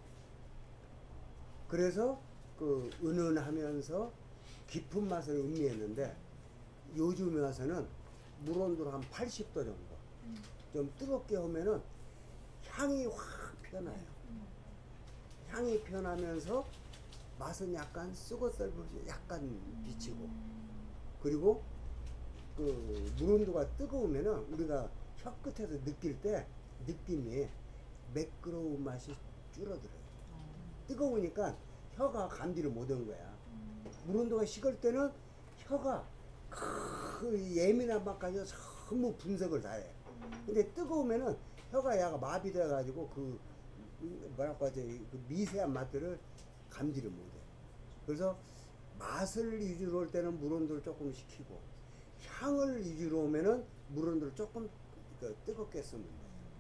Speaker 1: 그래서 그 은은하면서 깊은 맛을 음미했는데 요즘에 와서는 물 온도를 한 80도 정도 좀 뜨겁게 하면은 향이 확 변해요. 향이 변하면서 맛은 약간 쑥어떨듯이 약간 비치고, 그리고 그 물온도가 뜨거우면은 우리가 혀 끝에서 느낄 때 느낌이 매끄러운 맛이 줄어들어요. 뜨거우니까 혀가 감지를 못한 거야. 물온도가 식을 때는 혀가 그 예민한 맛까지 전부 분석을 다 해. 근데 뜨거우면은 혀가 약간 마비돼 가지고 그 뭐랄까 그 미세한 맛들을 감지를 못해. 그래서 맛을 위주로 할 때는 물온도를 조금 식히고, 향을 위주로 오면은 물온도를 조금 뜨겁게 쓰면 돼.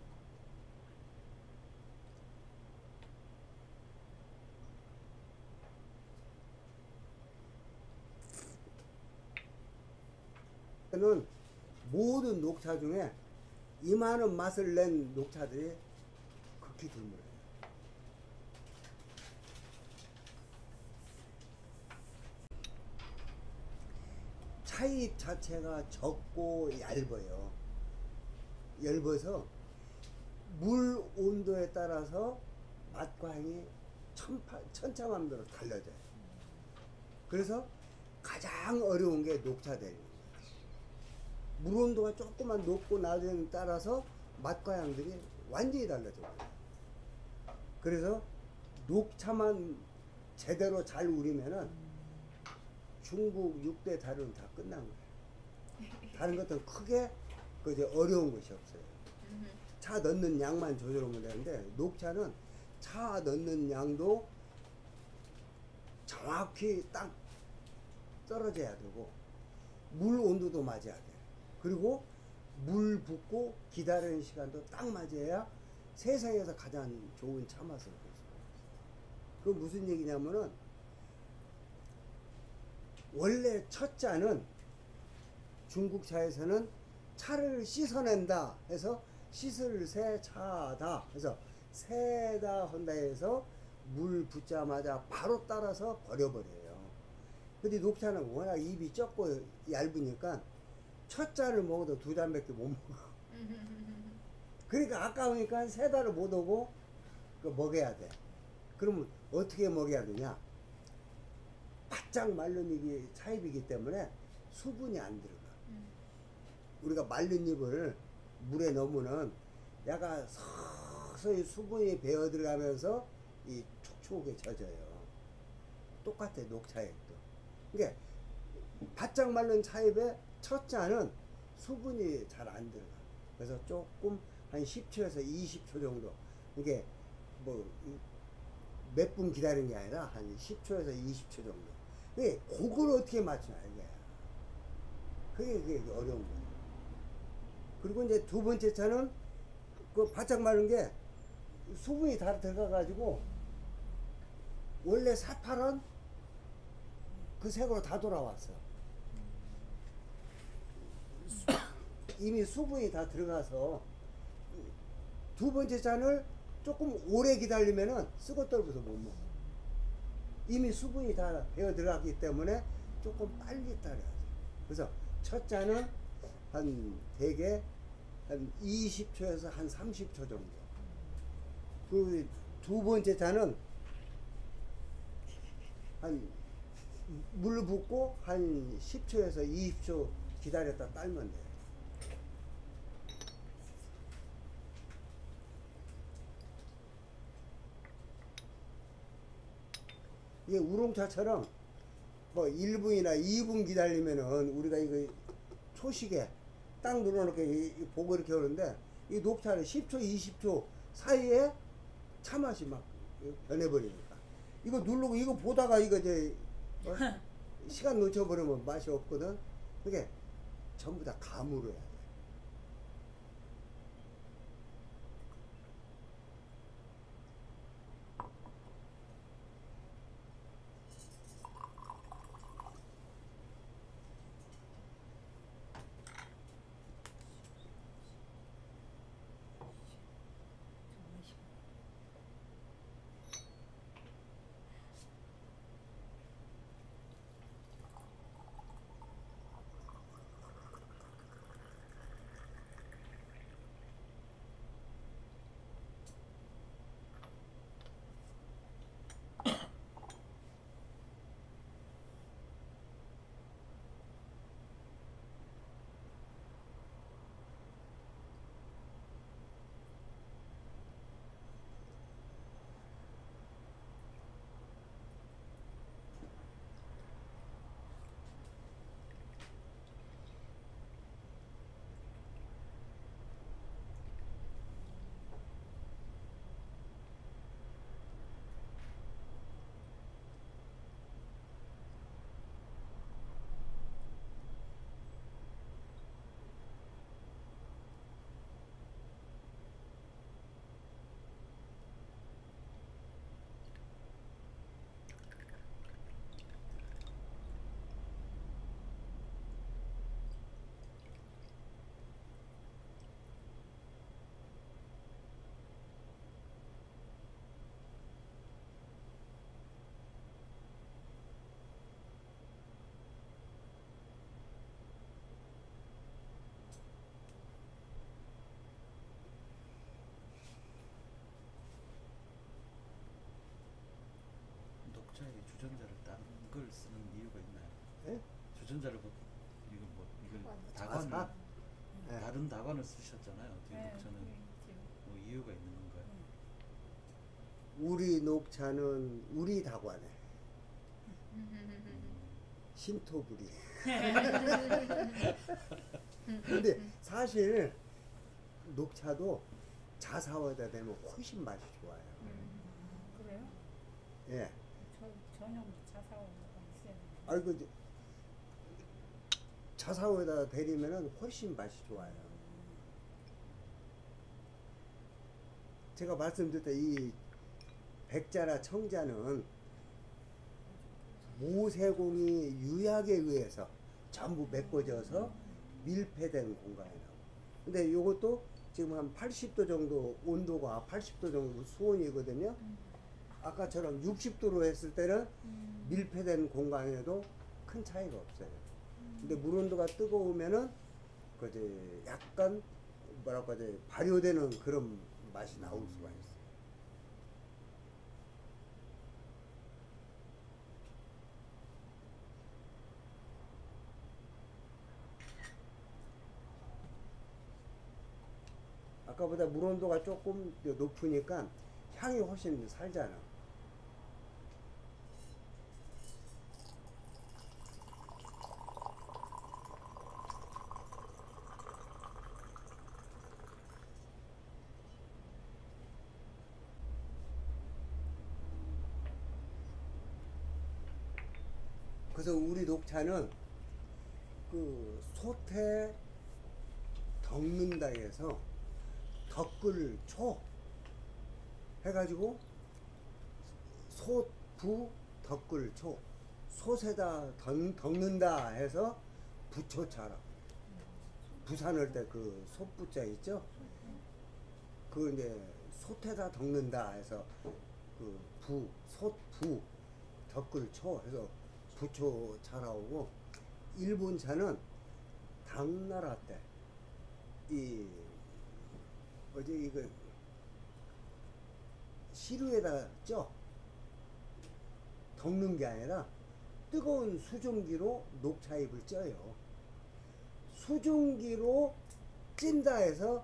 Speaker 1: 는 모든 녹차 중에 이만한 맛을 낸 녹차들이 극히 드물어요. 차잎 자체가 적고 얇아요. 얇아서 물 온도에 따라서 맛과 향이 천차만별로 달라져요. 그래서 가장 어려운 게 녹차 대리. 물 온도가 조금만 높고 낮에 따라서 맛과 향들이 완전히 달라져요. 그래서 녹차만 제대로 잘 우리면은 중국 6대 다루는 다 끝난 거예요. 다른 것들은 크게 그 이제 어려운 것이 없어요. 차 넣는 양만 조절하면 되는데 녹차는 차 넣는 양도 정확히 딱 떨어져야 되고 물 온도도 맞아야 돼. 그리고 물 붓고 기다리는 시간도 딱 맞아야 세상에서 가장 좋은 차 맛을 볼 수가 있어요. 그 무슨 얘기냐면은 원래 첫 잔은 중국 차에서는 차를 씻어낸다 해서 씻을 새 차다 해서 새다 한다 해서 물 붓자마자 바로 따라서 버려버려요. 근데 녹차는 워낙 입이 적고 얇으니까 첫 잔을 먹어도 두 잔밖에 못 먹어. 그러니까 아까우니까 세 달을 못 오고 그 먹여야 돼. 그러면 어떻게 먹여야 되냐? 바짝 마른 잎이 차잎이기 때문에 수분이 안 들어가. 우리가 마른 잎을 물에 넣으면은 약간 서서히 수분이 배어 들어가면서 이 촉촉하게 젖어요. 똑같아 녹차액도. 그러니까 바짝 마른 차잎에 첫 잔은 수분이 잘 안 들어가. 그래서 조금 한 10초에서 20초 정도. 이게 뭐 몇 분 기다리는 게 아니라 한 10초에서 20초 정도. 그게 그걸 어떻게 맞추냐 이게. 그게 어려운 거예요. 그리고 이제 두 번째 차는 그 바짝 마른 게 수분이 다 들어가 가지고 원래 사파란 그 색으로 다 돌아왔어. 이미 수분이 다 들어가서 두 번째 잔을 조금 오래 기다리면은 쓰고 떨어서 못 먹어. 이미 수분이 다 배어 들어갔기 때문에 조금 빨리 따라야 돼. 그래서 첫 잔은 한 대개 한 20초에서 한 30초 정도. 그 두 번째 잔은 한 물 붓고 한 10초에서 20초 기다렸다 딸면 돼. 이게 우롱차처럼 뭐 1분이나 2분 기다리면은 우리가 이거 초식에 딱 눌러놓게 보고 이렇게 오는데 이 녹차는 10초, 20초 사이에 차 맛이 막 변해버리니까 이거 누르고 이거 보다가 이거 이제 시간 놓쳐버리면 맛이 없거든. 그게 전부 다 감으로 해야 돼.
Speaker 2: 녹차에 주전자를 다른 걸 쓰는 이유가 있나요?
Speaker 1: 예?
Speaker 2: 주전자를 이거 뭐 이걸
Speaker 1: 아,
Speaker 2: 다관을
Speaker 1: 예.
Speaker 2: 다른 다관을 쓰셨잖아요. 어떻게
Speaker 4: 네,
Speaker 2: 녹차는 뭐 이유가 있는 건가요?
Speaker 1: 우리 녹차는 우리 다관에 신토부리. 근데 사실 녹차도 자사워다 되면 훨씬 맛이 좋아요.
Speaker 4: 그래요?
Speaker 1: 예.
Speaker 4: 전용 자사오가 있어야 돼.
Speaker 1: 아이고 자사워다 데리면은 훨씬 맛이 좋아요. 제가 말씀드렸다 이 백자나 청자는 모세공이 유약에 의해서 전부 메꿔져서 밀폐된 공간이라고. 근데 요것도 지금 한 80도 정도 온도가 80도 정도 수온이거든요. 아까처럼 60도로 했을 때는 밀폐된 공간에도 큰 차이가 없어요. 근데 물 온도가 뜨거우면은 그제 약간 뭐랄까 이제 발효되는 그런 맛이 나올 수가 있어요. 아까보다 물 온도가 조금 높으니까 향이 훨씬 살잖아. 그래서 우리 녹차는 그 소태 덕는다 해서 덕글 초 해가지고 소부 덕글 초 솥에다 덕는다 해서 부초차라. 부산 할 때 그 솥부자 있죠? 그 이제 솥에다 덕는다 해서 그 솥부 덕글 초 해서 부초차라 오고, 일본 차는 당나라 때 이 어제 이거 시루에다 쪄 덮는 게 아니라 뜨거운 수증기로 녹차잎을 쪄요. 수증기로 찐다 해서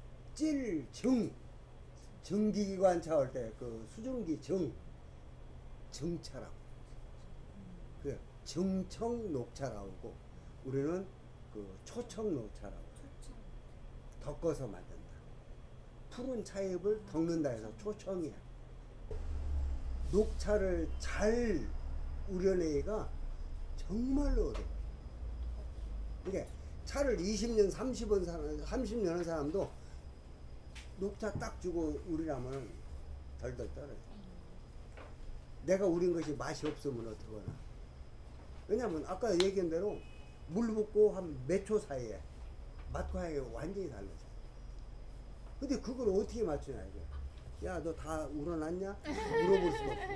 Speaker 1: 증기기관차 할 때 그 수증기 증차라고. 그 증청 녹차라고, 우리는 그 초청 녹차라고. 덮어서 만든다. 푸른 차잎을 덮는다 해서 초청이야. 녹차를 잘 우려내기가 정말로 어려워. 이게 차를 20년, 30년 한 사람도 녹차 딱 주고 우리라면 덜덜 떨어져. 내가 우린 것이 맛이 없으면 어떡하나. 왜냐면 아까 얘기한 대로 물 붓고 한 몇 초 사이에 맛과 향이 완전히 달라져. 근데 그걸 어떻게 맞추냐 이게. 야, 너 다 우러났냐? 물어볼 수가 없어.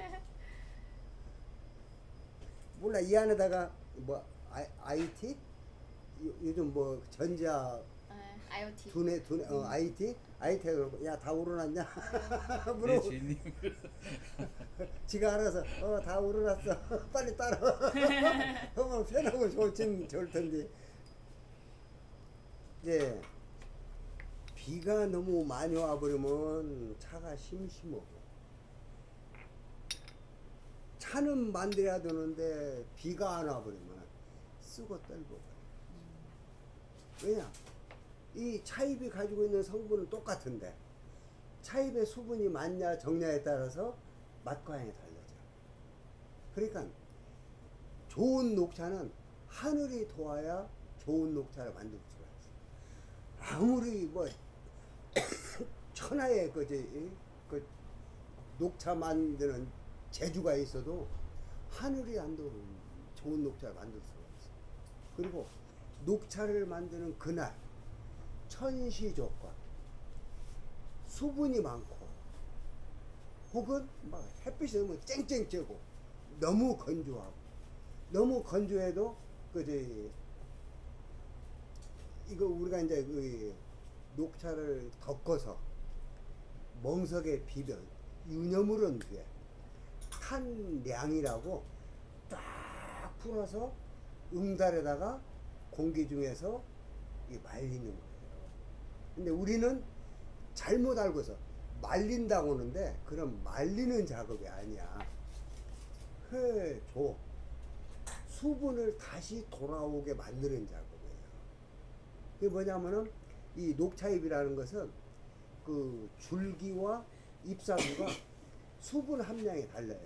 Speaker 1: 몰라, 이 안에다가 뭐 IT? 요즘 뭐 전자
Speaker 3: IoT.
Speaker 1: 두뇌 IT? IT가 야, 다 우러났냐?
Speaker 2: 네,
Speaker 1: 물어보.
Speaker 2: 주인님.
Speaker 1: 지가 알아서 다 우러났어. 빨리 따라와. 그러면 편하고 좋을 텐데. 이제 비가 너무 많이 와버리면 차가 심심하고, 차는 만들어야 되는데 비가 안 와버리면 쓰고 떨고 버려. 왜냐? 이 차잎이 가지고 있는 성분은 똑같은데 차잎의 수분이 많냐 적냐에 따라서 맛과 향이 달라져. 그러니까 좋은 녹차는 하늘이 도와야 좋은 녹차를 만들 수가 있어. 아무리 뭐 천하의 그 녹차 만드는 재주가 있어도 하늘이 안 도우면 좋은 녹차를 만들 수가 있어. 그리고 녹차를 만드는 그날 천시 조건, 수분이 많고, 혹은 막 햇빛이 너무 쨍쨍 쬐고 너무 건조하고, 너무 건조해도 이거 우리가 이제 그 녹차를 덮어서 멍석에 비벼 유념을 뒤에 탄량이라고 쫙 풀어서 응달에다가 공기 중에서 말리는 거예요. 근데 우리는 잘못 알고서 말린다고 하는데 그런 말리는 작업이 아니야. 수분을 다시 돌아오게 만드는 작업이에요. 그게 뭐냐면은 이 녹차잎이라는 것은 그 줄기와 잎사귀가 수분 함량이 달라요.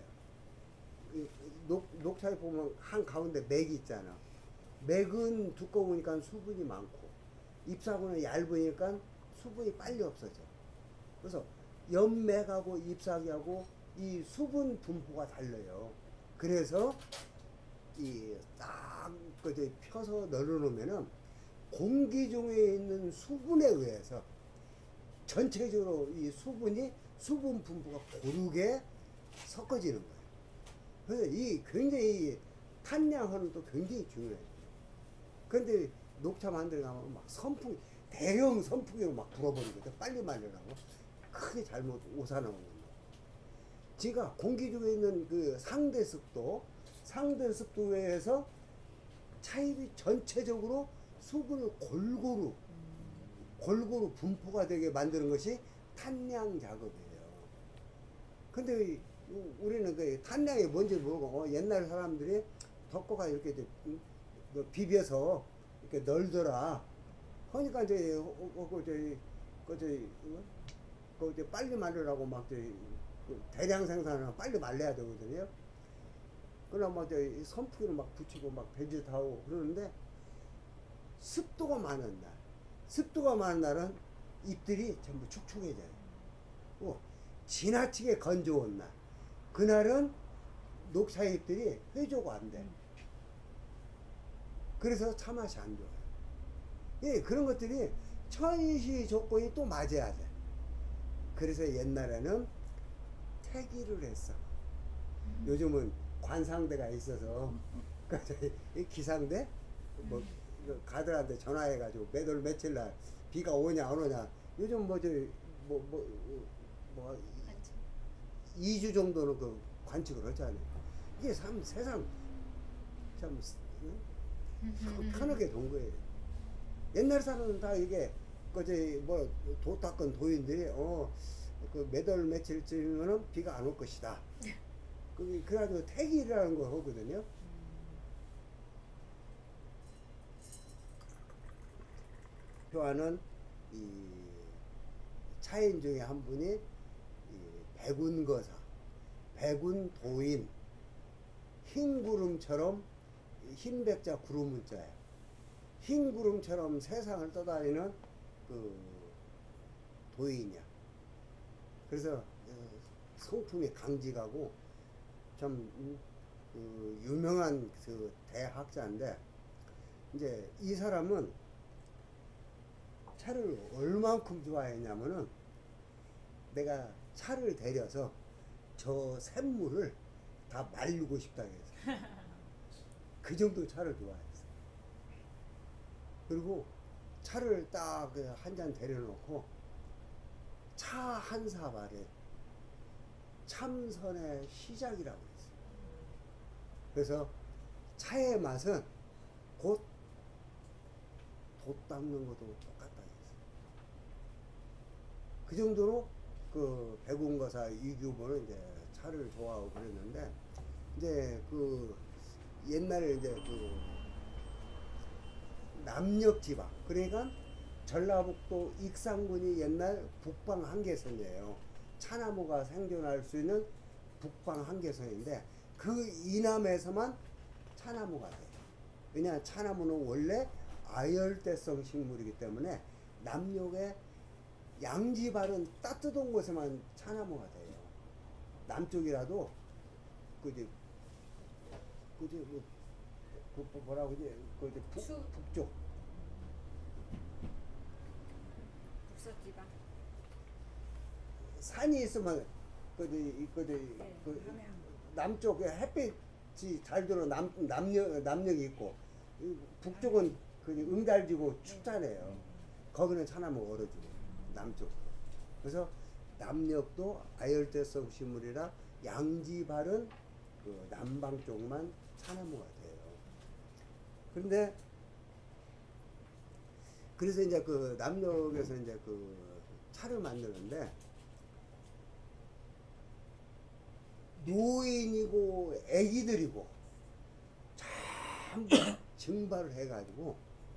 Speaker 1: 녹차잎 보면 한 가운데 맥이 있잖아. 맥은 두꺼우니까 수분이 많고 잎사귀는 얇으니까 수분이 빨리 없어져. 그래서 연맥하고 잎사귀하고 이 수분 분포가 달라요. 그래서 이딱 펴서 널어놓으면은 공기 중에 있는 수분에 의해서 전체적으로 이 수분 분포가 고르게 섞어지는 거예요. 그래서 이 굉장히 탄양하는 도 굉장히 중요해요. 그런데 녹차 만들어 가면 막 대형 선풍기로 막 불어버리거든. 빨리 말리라고. 크게 잘못 오산하고 있는 거예요. 지가 공기 중에 있는 그 상대 습도에서 차잎이 전체적으로 수분을 골고루 분포가 되게 만드는 것이 탄양 작업이에요. 근데 우리는 그 탄양이 뭔지 모르고 옛날 사람들이 덮고가 이렇게 비벼서 이렇게 널더라. 그러니까 이제 빨리 말리라고 막 대량 생산을 빨리 말려야 되거든요. 그러나 뭐 선풍기를 막 붙이고 막 배지 다 하고 그러는데 습도가 많은 날은 잎들이 전부 축축해져요. 지나치게 건조한 날, 그날은 녹차 잎들이 회조가 안 돼. 그래서 차 맛이 안 좋아요. 예, 그런 것들이 천시 조건이 또 맞아야 돼. 그래서 옛날에는 태기를 했어. 요즘은 관상대가 있어서 기상대 뭐 가들한테 전화해가지고 몇 월 며칠 날 비가 오냐 안 오냐. 요즘 2주 정도는 그 관측을 하잖아요. 이게 참 세상 참 편하게 된 거예요. 옛날 사람은 다 이게 도 닦은 도인들이 그 몇 월 며칠쯤에는 비가 안 올 것이다. 그래가지고 태기라는 걸 하거든요. 표하는 이 차인 중에 한 분이 이 백운거사, 백운도인, 흰구름처럼 흰백자 구름문자예요. 흰구름처럼 세상을 떠다니는 그 도인이야. 그래서 성품이 강직하고 좀 유명한 그 대학자인데, 이제 이 사람은 차를 얼만큼 좋아했냐면은 내가 차를 데려서 저 샘물을 다 말리고 싶다 그랬어. 그 정도 차를 좋아했어. 그리고 차를 딱 한 잔 데려놓고 차 한 사발에 참선의 시작이라고 했어요. 그래서 차의 맛은 곧 돛 닦는 것도 똑같다 했어요. 그 정도로 그 백운거사 이규보는 이제 차를 좋아하고 그랬는데, 이제 그 옛날에 이제 그 남녘지방, 그러니까 전라북도 익산군이 옛날 북방 한계선이에요. 차나무가 생존할 수 있는 북방 한계선인데 그 이남에서만 차나무가 돼요. 왜냐하면 차나무는 원래 아열대성 식물이기 때문에 남녘에 양지 바른 따뜻한 곳에만 차나무가 돼요. 남쪽이라도 뭐라고 그러지? 북쪽.
Speaker 3: 북서지방.
Speaker 1: 산이 있으면 남쪽에 햇빛이 잘 들어 남녘이 있고, 북쪽은 응달지고 춥잖아요. 거기는 차나무가 얼어주고 남쪽. 그래서 남녘도 아열대성 식물이라 양지 바른 그 남방 쪽만 차나무가 돼요. 그런데 그래서 이제 그 남녘에서 이제 그 차를 만드는데 노인이고 애기들이고 전부 증발을 해가지고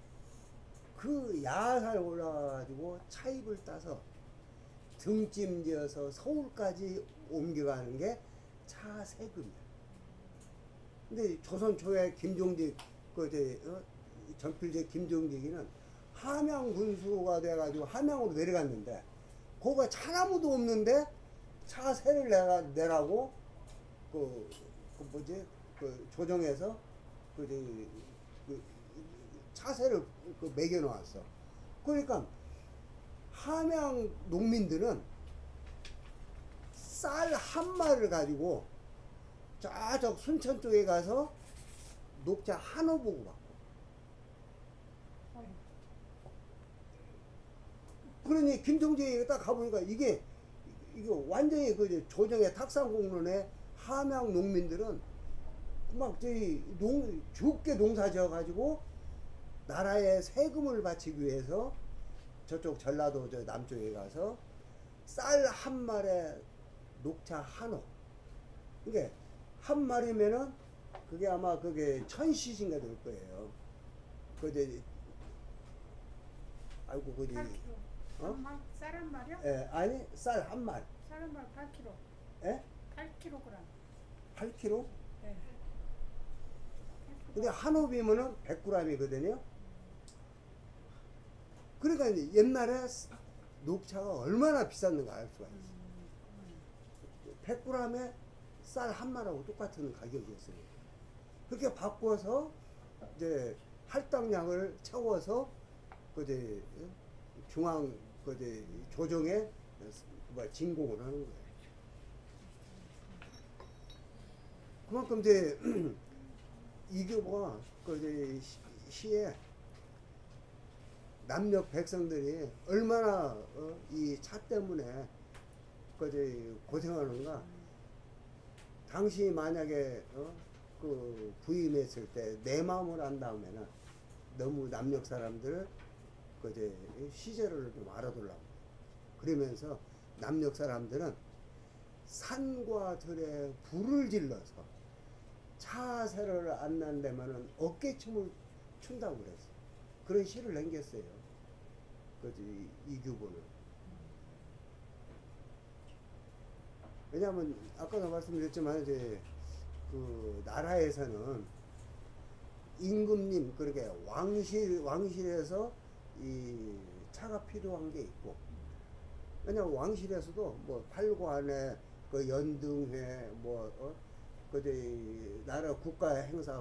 Speaker 1: 그 야산에 올라가가지고 차입을 따서 등짐지어서 서울까지 옮겨가는 게 차세금이야. 근데 조선 초에 김종직 전필제 김종직이는 함양 군수가 돼가지고 함양으로 내려갔는데 거기가 차나무도 없는데 차세를 내라고 그 조정해서 그 차세를 매겨 놓았어. 그러니까 함양 농민들은 쌀 한 마리를 가지고 저쪽 순천 쪽에 가서 녹차 한호 보고 받고. 그러니 김종직이 딱 가보니까 이게 완전히 그 조정의 탁상공론에 함양 농민들은 막 저희 죽게 농사 지어 가지고 나라에 세금을 바치기 위해서 저쪽 전라도 저 남쪽에 가서 쌀 한 마리에 녹차 한호. 이게 한 마리면은 그게 아마 그게 1000cc인가 될 거예요. 그제 아이고 그지.
Speaker 4: 8kg. 쌀 한 마리요?
Speaker 1: 예, 아니 쌀 한 마리.
Speaker 4: 쌀 한 마리 8kg.
Speaker 1: 예?
Speaker 4: 8kg.
Speaker 1: 8kg?
Speaker 4: 네.
Speaker 1: 근데 한 홉이면은 100g이거든요. 그러니까 이제 옛날에 녹차가 얼마나 비쌌는가 알 수가 있어요. 100g에 쌀 한 마리하고 똑같은 가격이었어요. 그렇게 바꿔서 이제 할당량을 채워서 그제 중앙 그제 조정에 진공을 하는 거예요. 그만큼 이제 이교보가 그 시에 남녘 백성들이 얼마나 이 차 때문에 그 고생하는가. 당시 만약에 그 부임했을 때 내 마음을 안 다음에는 너무 남녘 사람들 그 시절을 좀 알아두려고. 그러면서 남녘 사람들은 산과 들에 불을 질러서 차세를 안 난다면은 어깨춤을 춘다고 그랬어. 그런 시를 남겼어요. 그 이규보는. 왜냐하면 아까도 말씀드렸지만 이제 그 나라에서는 임금님 그렇게 왕실에서 이 차가 필요한 게 있고, 왜냐면 왕실에서도 뭐 팔관에 그 연등회 그제 나라 국가 행사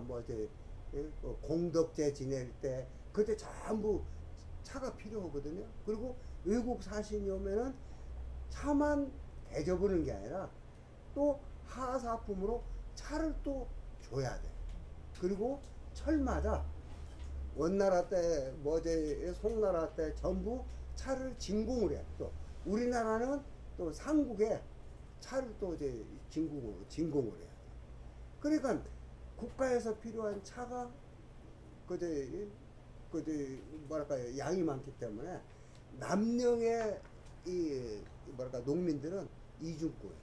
Speaker 1: 공덕제 지낼 때 그때 전부 차가 필요하거든요. 그리고 외국 사신이 오면은 차만 대접하는 게 아니라 또 하사품으로 차를 또 줘야 돼. 그리고 철마다 원나라 때 송나라 때 전부 차를 진공을 해. 또 우리나라는 또 삼국에 차를 또 이제 진공을 해야 돼. 그러니까 국가에서 필요한 차가 뭐랄까요, 양이 많기 때문에 남령의 이 뭐랄까 농민들은 이중고예요.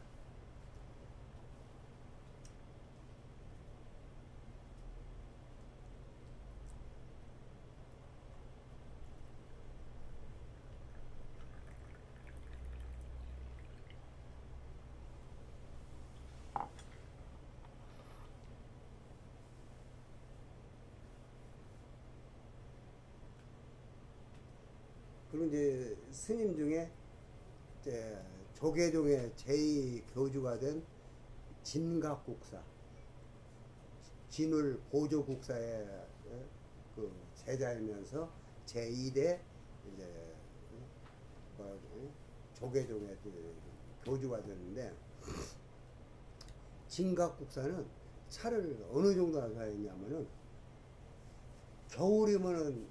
Speaker 1: 그리고 이제 스님 중에 이제 조계종의 제2교주가 된 진각국사, 진울 보조국사의 그 제자이면서 제2대 이제 조계종의 그 교주가 되는데, 진각국사는 차를 어느 정도나 좋아했냐면은 겨울이면은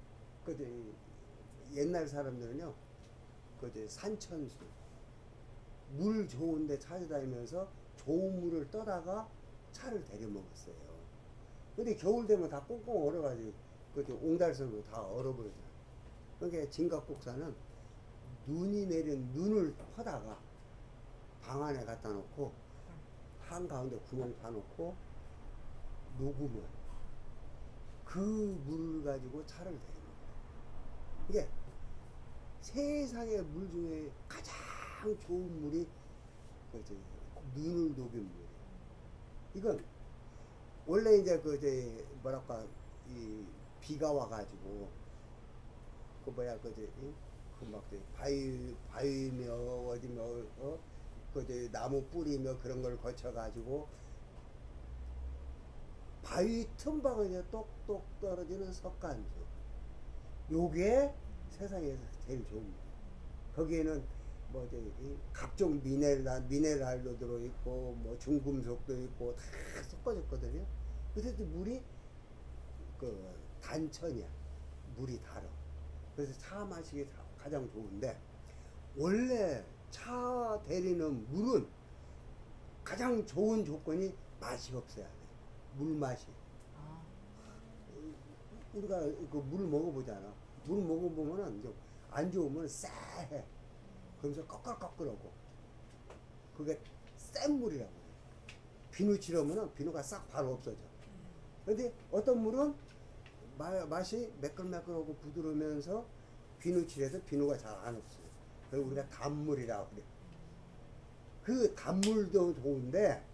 Speaker 1: 옛날 사람들은요, 산천수 물 좋은데 찾아다니면서 좋은 물을 떠다가 차를 데려 먹었어요. 근데 겨울 되면 다 꽁꽁 얼어가지고 옹달섬으로 다 얼어버리잖아요. 그러니까 진각국사는 눈이 내린 눈을 퍼다가 방 안에 갖다 놓고 한가운데 구멍 파놓고 녹으면 그 물을 가지고 차를 데리는 거예요. 이게 세상의 물 중에 가장 좋은 물이 그저 눈을 녹인 물이에요. 이건 원래 이제 그저 뭐랄까 이 비가 와가지고 그 뭐야 그저 그막 바위며 어디며 그저 나무 뿌리며 그런 걸 거쳐가지고 바위 틈바구니에 똑똑 떨어지는 석간수. 요게 세상에서 제일 좋은 물. 거기에는 뭐 각종 미네랄도 들어있고 뭐 중금속도 있고 다 섞어졌거든요. 그래서 물이 그 단천이야. 물이 달아. 그래서 차 마시기 가장 좋은데 원래 차 데리는 물은 가장 좋은 조건이 맛이 없어야 돼. 물 맛이.
Speaker 3: 아,
Speaker 1: 우리가 그 물 먹어보잖아. 물 먹어보면은 좀 안 좋으면 쎄해. 그러면서 꺼끌꺼끌하고. 그게 센 물이라고 해. 비누 칠하면은 비누가 싹 바로 없어져. 근데 어떤 물은 맛이 매끌매끌하고 부드러우면서 비누 칠해서 비누가 잘 안 없어요. 그래서 우리가 단물이라고 그래. 그 단물도 좋은데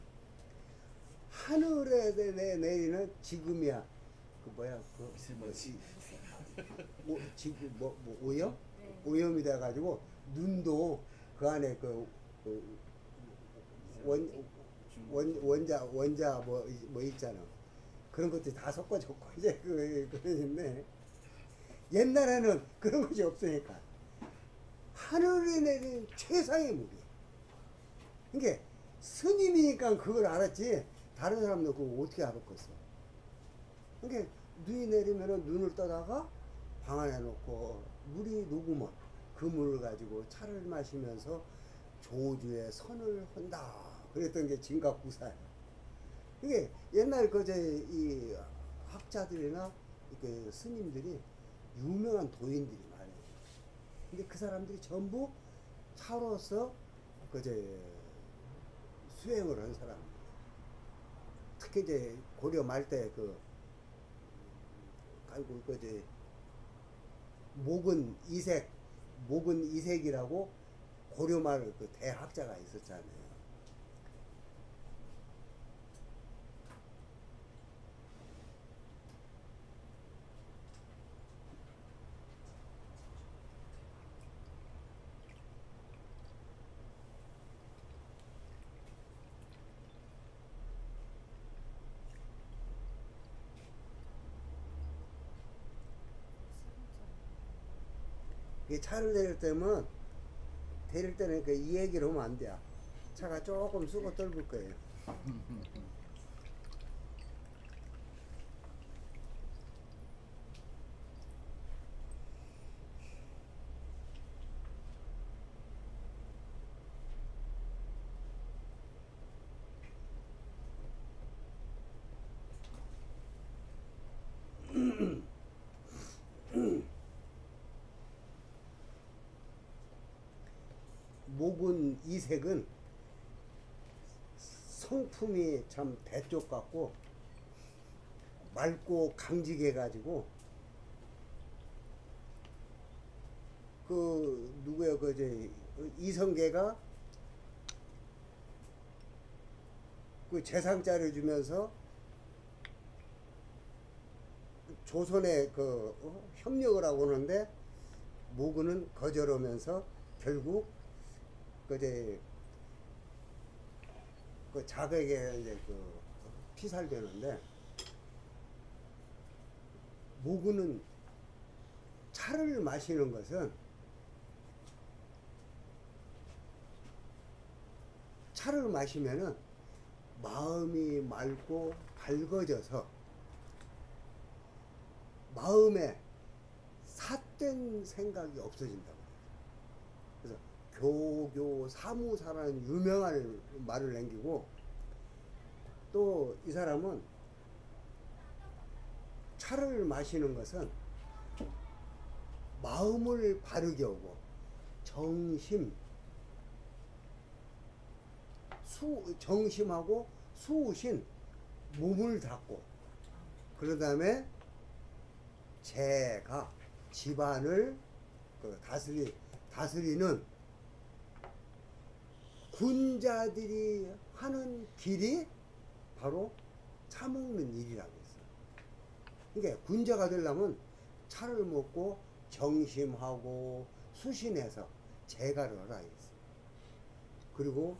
Speaker 1: 하늘에 내리는 지금이야. 그 뭐야 그
Speaker 2: 미세먼지.
Speaker 1: 지금 뭐 오염?
Speaker 3: 네.
Speaker 1: 오염이 돼가지고 눈도 그 안에 원자 뭐 있잖아. 그런 것들이 다 섞어졌고 이제 그런데 옛날에는 그런 것이 없으니까 하늘에 내린 최상의 물이야. 그러니까 스님이니까 그걸 알았지 다른 사람들 그거 어떻게 알았겠어. 그러니까 눈이 내리면은 눈을 떠다가 방 안에 놓고 물이 녹으면 그 물을 가지고 차를 마시면서 조주에 선을 한다. 그랬던 게 진갑구사예요. 이게 옛날 이 학자들이나 이렇게 스님들이 유명한 도인들이 많아요. 근데 그 사람들이 전부 차로서 수행을 한 사람. 특히 이제 고려 말 때 목은 이색이라고 고려 말 대학자가 있었잖아요. 차를 데릴 때는 이 얘기를 하면 안 돼. 차가 조금 쓰고 떨굴 거예요. 목은 이색은 성품이 참 대쪽 같고 맑고 강직해 가지고 누구야 이성계가 재상자를 주면서 조선에 협력을 하고 오는데 모근은 거절하면서 결국 자객에 이제 피살되는데 모근은 차를 마시는 것은 차를 마시면은 마음이 맑고 밝아져서 마음에 삿된 생각이 없어진다고. 그래서 교교사무사라는 유명한 말을 남기고 또 이 사람은 차를 마시는 것은 마음을 바르게 하고 정심하고 수우신 몸을 닦고 그런 다음에 제가 집안을 그 다스리는 군자들이 하는 길이 바로 차 먹는 일이라고 했어요. 그러니까 군자가 되려면 차를 먹고 정심하고 수신해서 제가를 하라 했어요. 그리고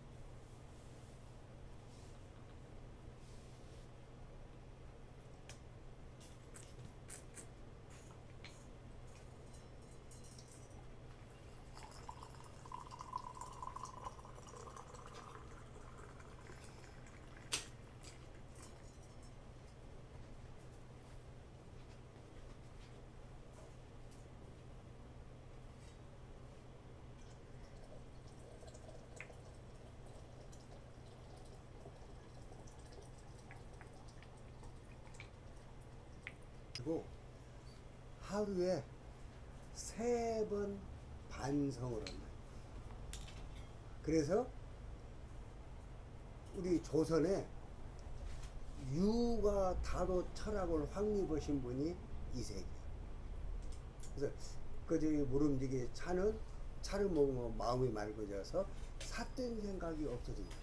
Speaker 1: 하루에 3번 반성을 한다. 그래서 우리 조선에 유가 다도 철학을 확립하신 분이 이세기야. 그래서 그 저기 모름지기 차를 먹으면 마음이 맑아져서 삿된 생각이 없어진다.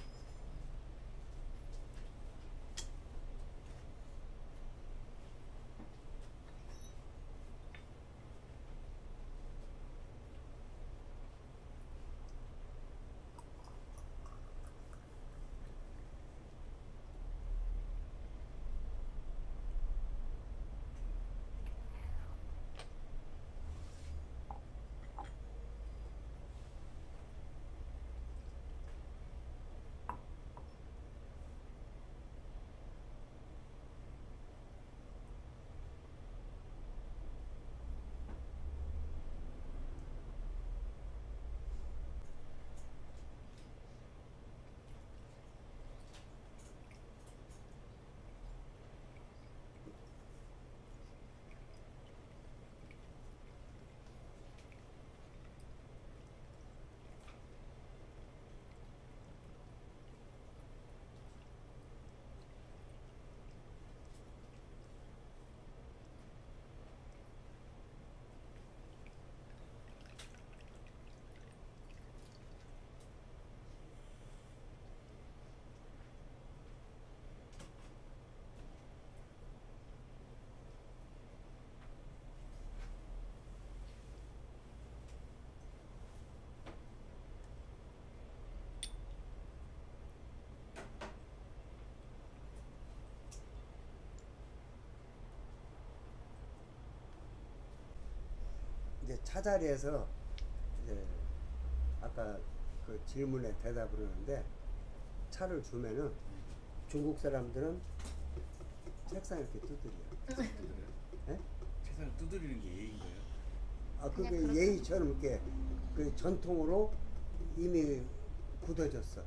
Speaker 1: 이제 차자리에서 이제 아까 그 질문에 대답을 하는데 차를 주면은 중국 사람들은 책상 이렇게 두드려.
Speaker 2: 두드려요?
Speaker 1: 예?
Speaker 2: 세상을 두드리는 게 예인 거예요?
Speaker 1: 아 그게
Speaker 3: 그냥 그렇게
Speaker 1: 예의처럼 이렇게 그 전통으로 이미 굳어졌어.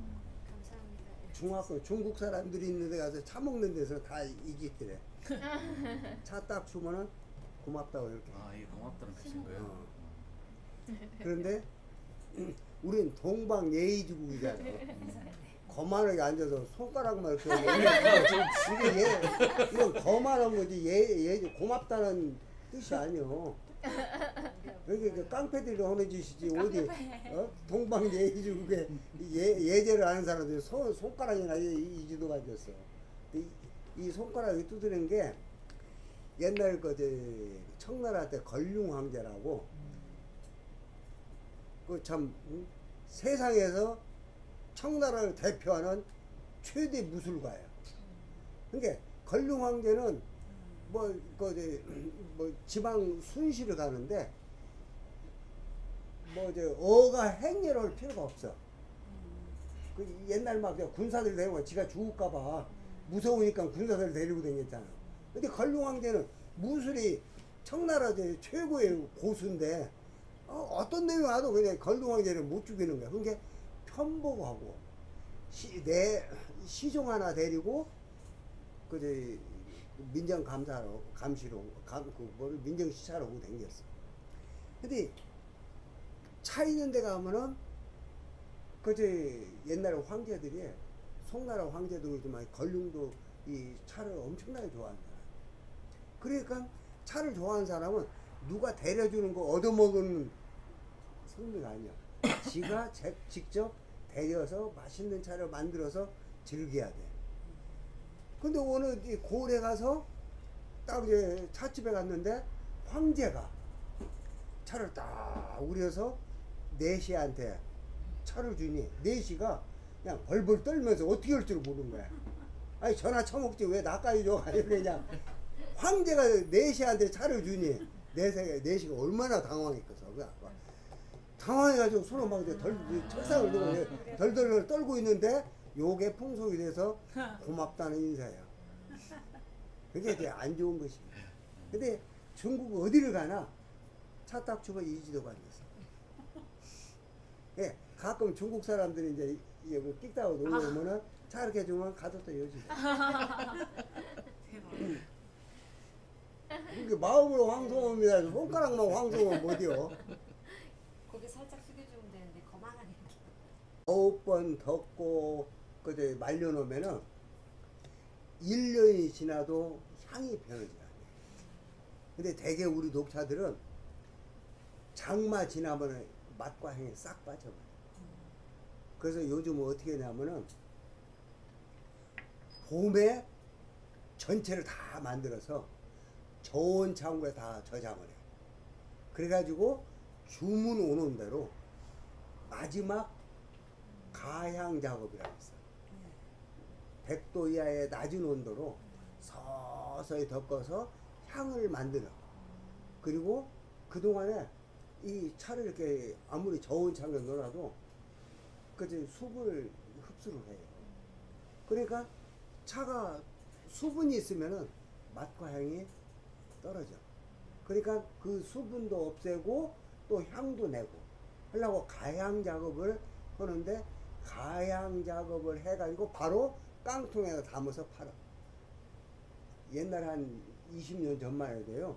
Speaker 3: 감사합니다.
Speaker 1: 중국 사람들이 있는 데 가서 차 먹는 데서 다 이기더래. 차 딱 주면은 고맙다고 이렇게.
Speaker 2: 아, 이게 고맙다는 뜻인 거예요?
Speaker 1: 어. 그런데 우린 동방 예의지국이잖아. 거만하게 앉아서 손가락만 이렇게 이게 이건 거만한 거지 고맙다는 뜻이 아니요. 여기 그 깡패들이 하는 짓이지 어디 동방 예의지국에 예제를 아는 사람들이 손가락이나 이지도 가졌어. 이 손가락이 두드리는 게 옛날 그 청나라 때 걸륭 황제라고 그 참 세상에서 청나라를 대표하는 최대 무술가예요. 그러니까 걸륭 황제는 뭐 지방 순시를 가는데 어가 행렬할 필요가 없어. 그 옛날 막 군사들 데리고 지가 죽을까봐 무서우니까 군사들 데리고 다녔잖아. 근데 걸륭 황제는 무술이 청나라 최고의 고수인데 어떤 놈이 와도 그냥 걸륭 황제를 못 죽이는 거야. 그러니까 편복하고 시종 하나 데리고 민정 감시로 민정 시찰하고 댕겼어. 근데 차 있는 데 가면은 옛날 황제들이 송나라 황제도 그렇지만 걸륭도 이 차를 엄청나게 좋아한다. 그러니까 차를 좋아하는 사람은 누가 데려주는 거 얻어먹은 성미가 아니야. 지가 직접 데려서 맛있는 차를 만들어서 즐겨야 돼. 근데 어느 고을에 가서 딱 이제 찻집에 갔는데 황제가 차를 딱 우려서 내시한테 차를 주니 내시가 그냥 벌벌 떨면서 어떻게 할 줄 모르는 거야. 아니 전화 쳐먹지 왜 나까지 줘? 아니 그냥 황제가 내시한테 차를 주니 내시가 얼마나 당황했겠어. 당황해가지고 손을 막 철상을 들고 덜덜 떨고 있는데 요게 풍속이 돼서 고맙다는 인사야. 그게 이제 안 좋은 것이. 근데 중국 어디를 가나 차 딱 주면 이지도가 안 됐어. 예, 가끔 중국 사람들이 이제 여기 끽다고 놀러 오면은 차 이렇게 주면 가족도 요지. 이게 마음으로 황송합니다. 손가락만 황송하면 못이요.
Speaker 3: 고개 살짝 숙여주면 되는데 거만하게.
Speaker 1: 9번 덮고 그저 말려놓으면은 1년이 지나도 향이 변하지 않아요. 근데 대개 우리 녹차들은 장마 지나면 맛과 향이 싹 빠져버려요. 그래서 요즘은 어떻게 하냐면은 봄에 전체를 다 만들어서 저온 창고에 다 저장을 해요. 그래가지고 주문 오는 대로 마지막 가향 작업이라고 있어요. 100도 이하의 낮은 온도로 서서히 덮어서 향을 만들어. 그리고 그동안에 이 차를 이렇게 아무리 저온 창고에 넣어놔도 그 숲을 흡수를 해요. 그러니까 차가 수분이 있으면은 맛과 향이 떨어져. 그러니까 그 수분도 없애고 또 향도 내고 하려고 가향 작업을 하는데 가향 작업을 해가지고 바로 깡통에다 담아서 팔아. 옛날에 한 20년 전만 해도요.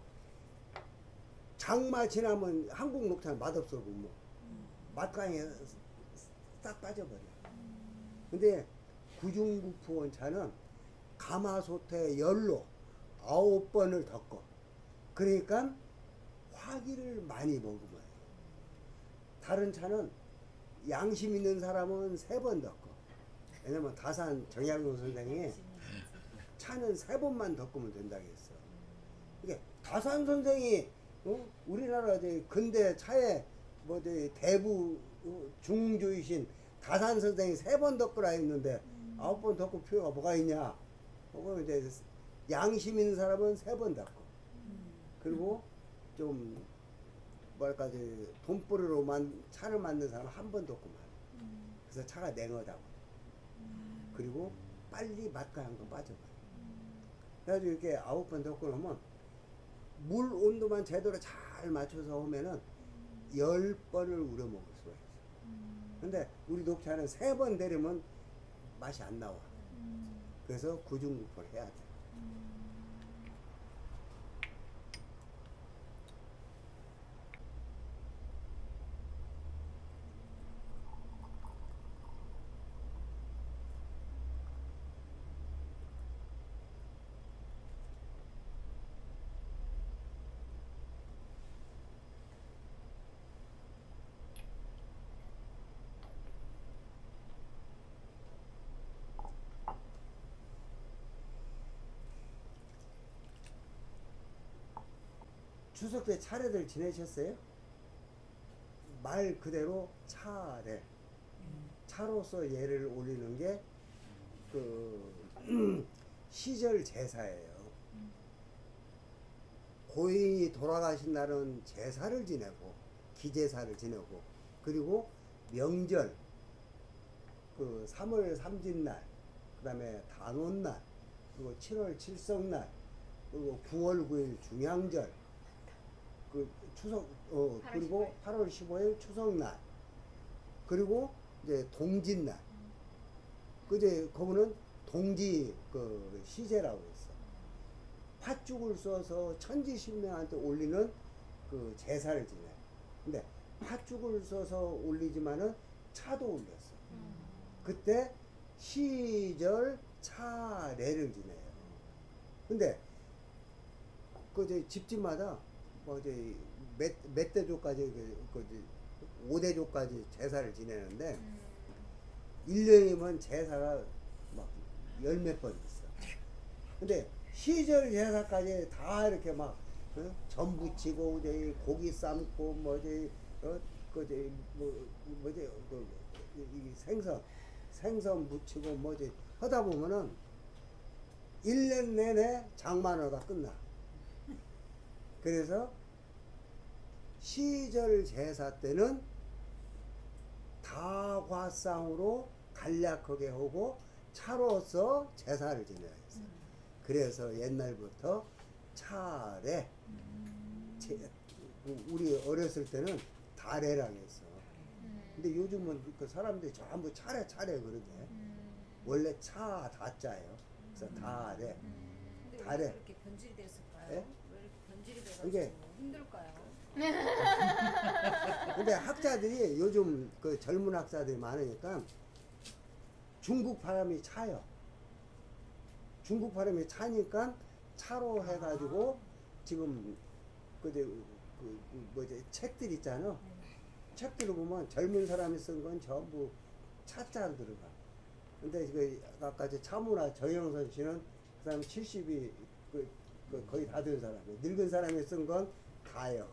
Speaker 1: 장마 지나면 한국 녹차는 맛없어 보면 맛과 향이 싹 빠져버려. 근데 구중구포 원차는 가마솥에 열로 9번을 덮고 그러니까 화기를 많이 머금어요. 다른 차는 양심 있는 사람은 3번 덮고 왜냐면 다산 정약용 선생이 차는 3번만 덮으면 된다고 했어. 이게 다산 선생이 우리나라 근대 차에 대부 중주이신 다산 선생이 3번 덮으라 했는데 9번 덮고 필요가 뭐가 있냐? 그러면 이제 양심 있는 사람은 3번 덮고 그리고 좀 뭐랄까 돈벌이로만 차를 만든 사람은 1번 덮고 말이야. 그래서 차가 냉하다고. 그리고 빨리 맛과 향도 빠져버려. 그래가지고 이렇게 9번 덮고 놓으면 물 온도만 제대로 잘 맞춰서 오면은 10번을 우려 먹을 수가 있어. 근데 우리 녹차는 3번 데리면 맛이 안 나와. 그래서 구중구포를 해야 돼. 추석 때 차례들 지내셨어요? 말 그대로 차례. 차로서 예를 올리는 게 그 시절 제사예요. 고인이 돌아가신 날은 제사를 지내고 기제사를 지내고 그리고 명절 그 3월 삼진날 그다음에 단오날 그리고 7월 칠성날 그리고 9월 9일 중양절 그 추석 그리고 8월 15일 추석날 그리고 이제 동짓날 그 이제 거기는 동지 그 시제라고 있어. 팥죽을 써서 천지신명한테 올리는 그 제사를 지내. 근데 팥죽을 써서 올리지만은 차도 올렸어. 그때 시절 차례를 지내요. 근데 그저 집집마다 뭐 이제 몇 대조까지 그저 5대조까지 제사를 지내는데 1년이면 제사가 막 열 몇 번 있어. 근데 시절 제사까지 다 이렇게 막 전 부치고 이제 고기 삶고 뭐지 그저 뭐지 이 생선 부치고 뭐지 하다 보면은 1년 내내 장만하다 끝나. 그래서 시절 제사 때는 다과상으로 간략하게 하고 차로서 제사를 지내야 했어. 그래서 옛날부터 차례, 우리 어렸을 때는 다례라고 했어. 근데 요즘은 그 사람들이 전부 차례 그러대. 원래 차 다자예요. 그래서 다례.
Speaker 3: 근데 왜
Speaker 1: 다례.
Speaker 3: 이렇게 변질이 됐을까요?
Speaker 1: 예?
Speaker 3: 왜 이렇게 변질이 돼가지고
Speaker 1: 이게-
Speaker 3: 힘들까요?
Speaker 1: 근데 학자들이 요즘 그 젊은 학자들이 많으니까 중국 바람이 차요. 중국 바람이 차니까 차로 해가지고 지금 그 뭐지 책들 있잖아. 책들을 보면 젊은 사람이 쓴 건 전부 차자로 들어가. 근데 그 아까 차문화 정영선 씨는 그 사람 70이 거의 다 된 사람이에요. 늙은 사람이 쓴 건 다요.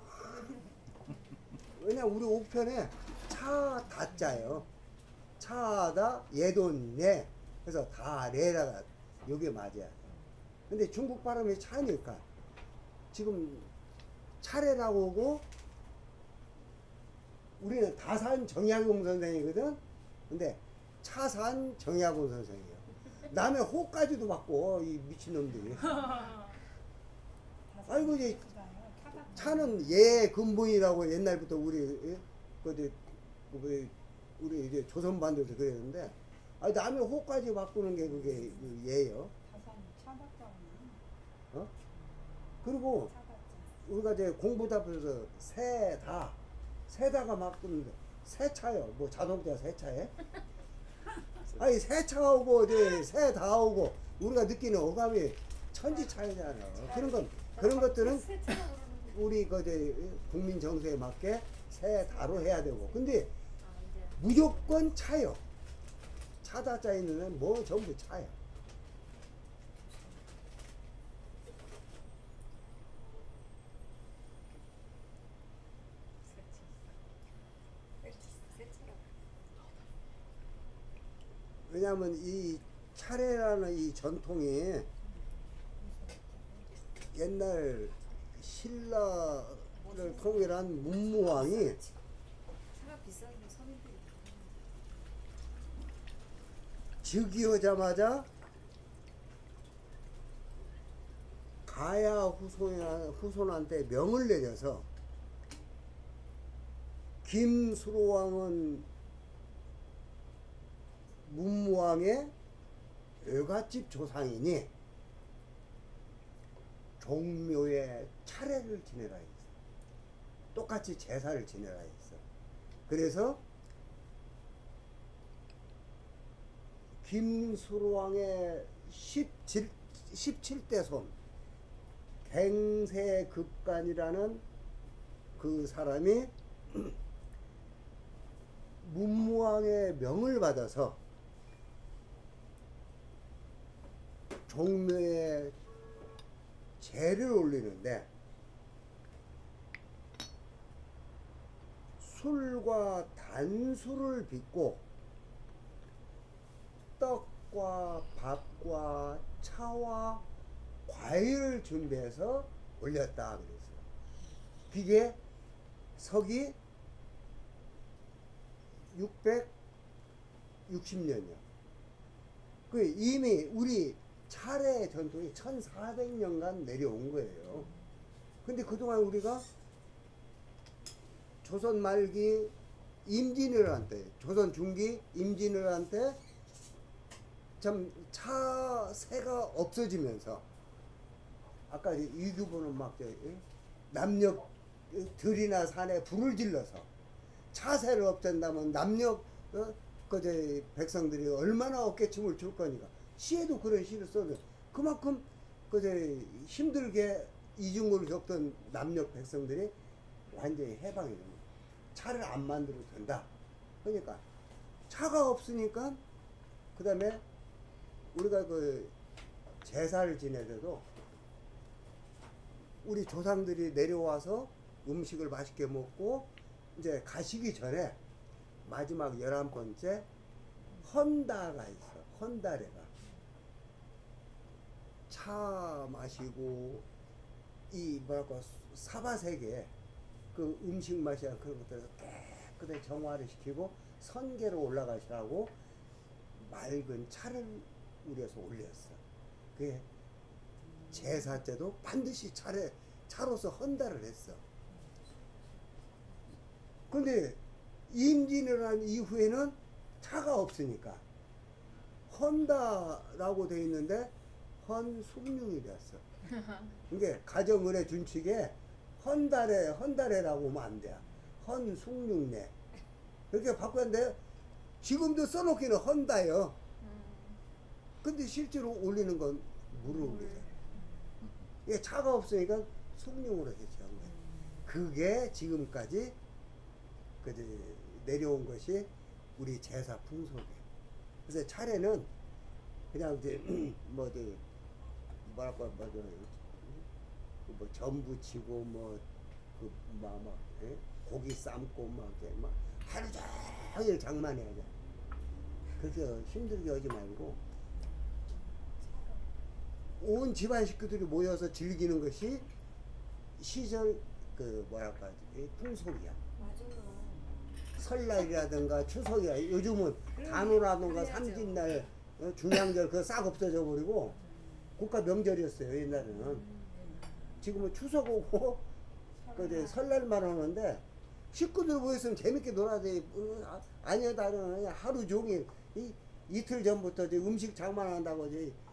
Speaker 1: 왜냐 우리 옥편에 차 다자요. 차다 예돈네. 그래서 다래라가 요게 맞아요. 근데 중국 발음이 차니까 지금 차례라고 하고 우리는 다산 정약용 선생이거든. 근데 차산 정약용 선생이에요. 남의 호까지도 받고 이 미친놈들이. 아이고 이제 차는 예 근본이라고 옛날부터 우리 우리 이제 조선반도에서 그랬는데 남의 호까지 바꾸는 게 그게 예요. 어? 그리고 우리가 이제 공부다 앞에서 세다가 막 뜨는데 세차요. 뭐 자동차 세차에? 아니 세차 오고 이제 세다 오고 우리가 느끼는 어감이 천지 차이잖아. 그런 것들은 우리 이제 국민 정서에 맞게 세다로 해야 되고. 근데 무조건 차요. 차다자 있는 애는 뭐 전부 차요. 왜냐하면 이 차례라는 이 전통이 옛날 신라를 통일한 문무왕이
Speaker 3: 차가 비싸서 서민들이
Speaker 1: 즉위하자마자 가야 후손한테 명을 내려서 김수로왕은 문무왕의 외갓집 조상이니 종묘에 차례를 지내라 했어. 똑같이 제사를 지내라 했어. 그래서 김수로왕의 17대 손 갱세급간이라는 그 사람이 문무왕의 명을 받아서 종묘에 제를 올리는데 술과 단술을 빚고 떡과 밥과 차와 과일을 준비해서 올렸다 그랬어요. 그게 서기 660년이요. 그 이미 우리 차례 전통이 1400년간 내려온 거예요. 근데 그동안 우리가 조선 말기 임진왜란 때, 조선 중기 임진왜란 때 참 차세가 없어지면서 아까 이규보는 막 남녘 들이나 산에 불을 질러서 차세를 없앤다면 남녘 그제 백성들이 얼마나 어깨춤을 출 거니까 시에도 그런 시를 써도 그만큼 그제 힘들게 이중을 겪던 남녘 백성들이 완전히 해방이 됩니다. 차를 안 만들어도 된다. 그러니까 차가 없으니까 그 다음에 우리가 그 제사를 지내도 우리 조상들이 내려와서 음식을 맛있게 먹고 이제 가시기 전에 마지막 11번째 헌다가 있어. 헌다래가 차 마시고 이 뭐랄까 사바세계 그 음식 맛이야 그런 것들을 깨끗하게 정화를 시키고 선계로 올라가시라고 맑은 차를 우려서 올렸어. 그게 제사 때도 반드시 차로서 헌다를 했어. 근데 임진을 한 이후에는 차가 없으니까 헌다라고 돼 있는데 헌숭늉이 됐어. 이게 가정의례 준칙에 헌다래라고 하면 안 돼. 헌숭늉네. 그렇게 바꿨는데 지금도 써놓기는 헌다요. 근데 실제로 올리는 건 무릎이죠. 이게 차가 없으니까 숭늉으로 대체한 거예요. 그게 지금까지 내려온 것이 우리 제사 풍속이에요. 그래서 차례는 그냥 이제 뭐랄까 뭐 전부치고 고기 삶고 막 하루 종일 장만해야 돼. 그래서 힘들게 하지 말고 온 집안 식구들이 모여서 즐기는 것이 시절 풍속이야.
Speaker 3: 맞아요.
Speaker 1: 설날이라든가 추석이야. 요즘은 단오라든가 삼진날 중양절 그거 싹 없어져 버리고 국가 명절이었어요 옛날에는. 지금은 추석 오고 설날만 오는데 식구들 모였으면 재밌게 놀아야 돼. 아니야 다른 하루 종일 이틀 전부터 음식 장만한다고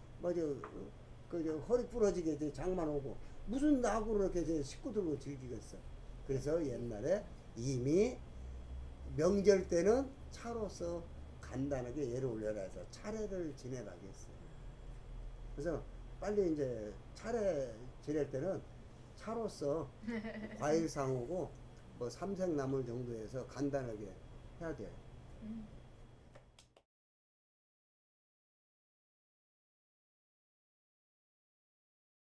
Speaker 1: 허리 부러지게 장만 오고 무슨 낙으로 이렇게 식구들로 즐기겠어. 그래서 옛날에 이미 명절 때는 차로서 간단하게 예를 올려라 해서 차례를 지내라고 했어요. 그래서 빨리 이제 차례 지낼 때는 차로서 과일 상오고 삼색나물 정도에서 간단하게 해야 돼.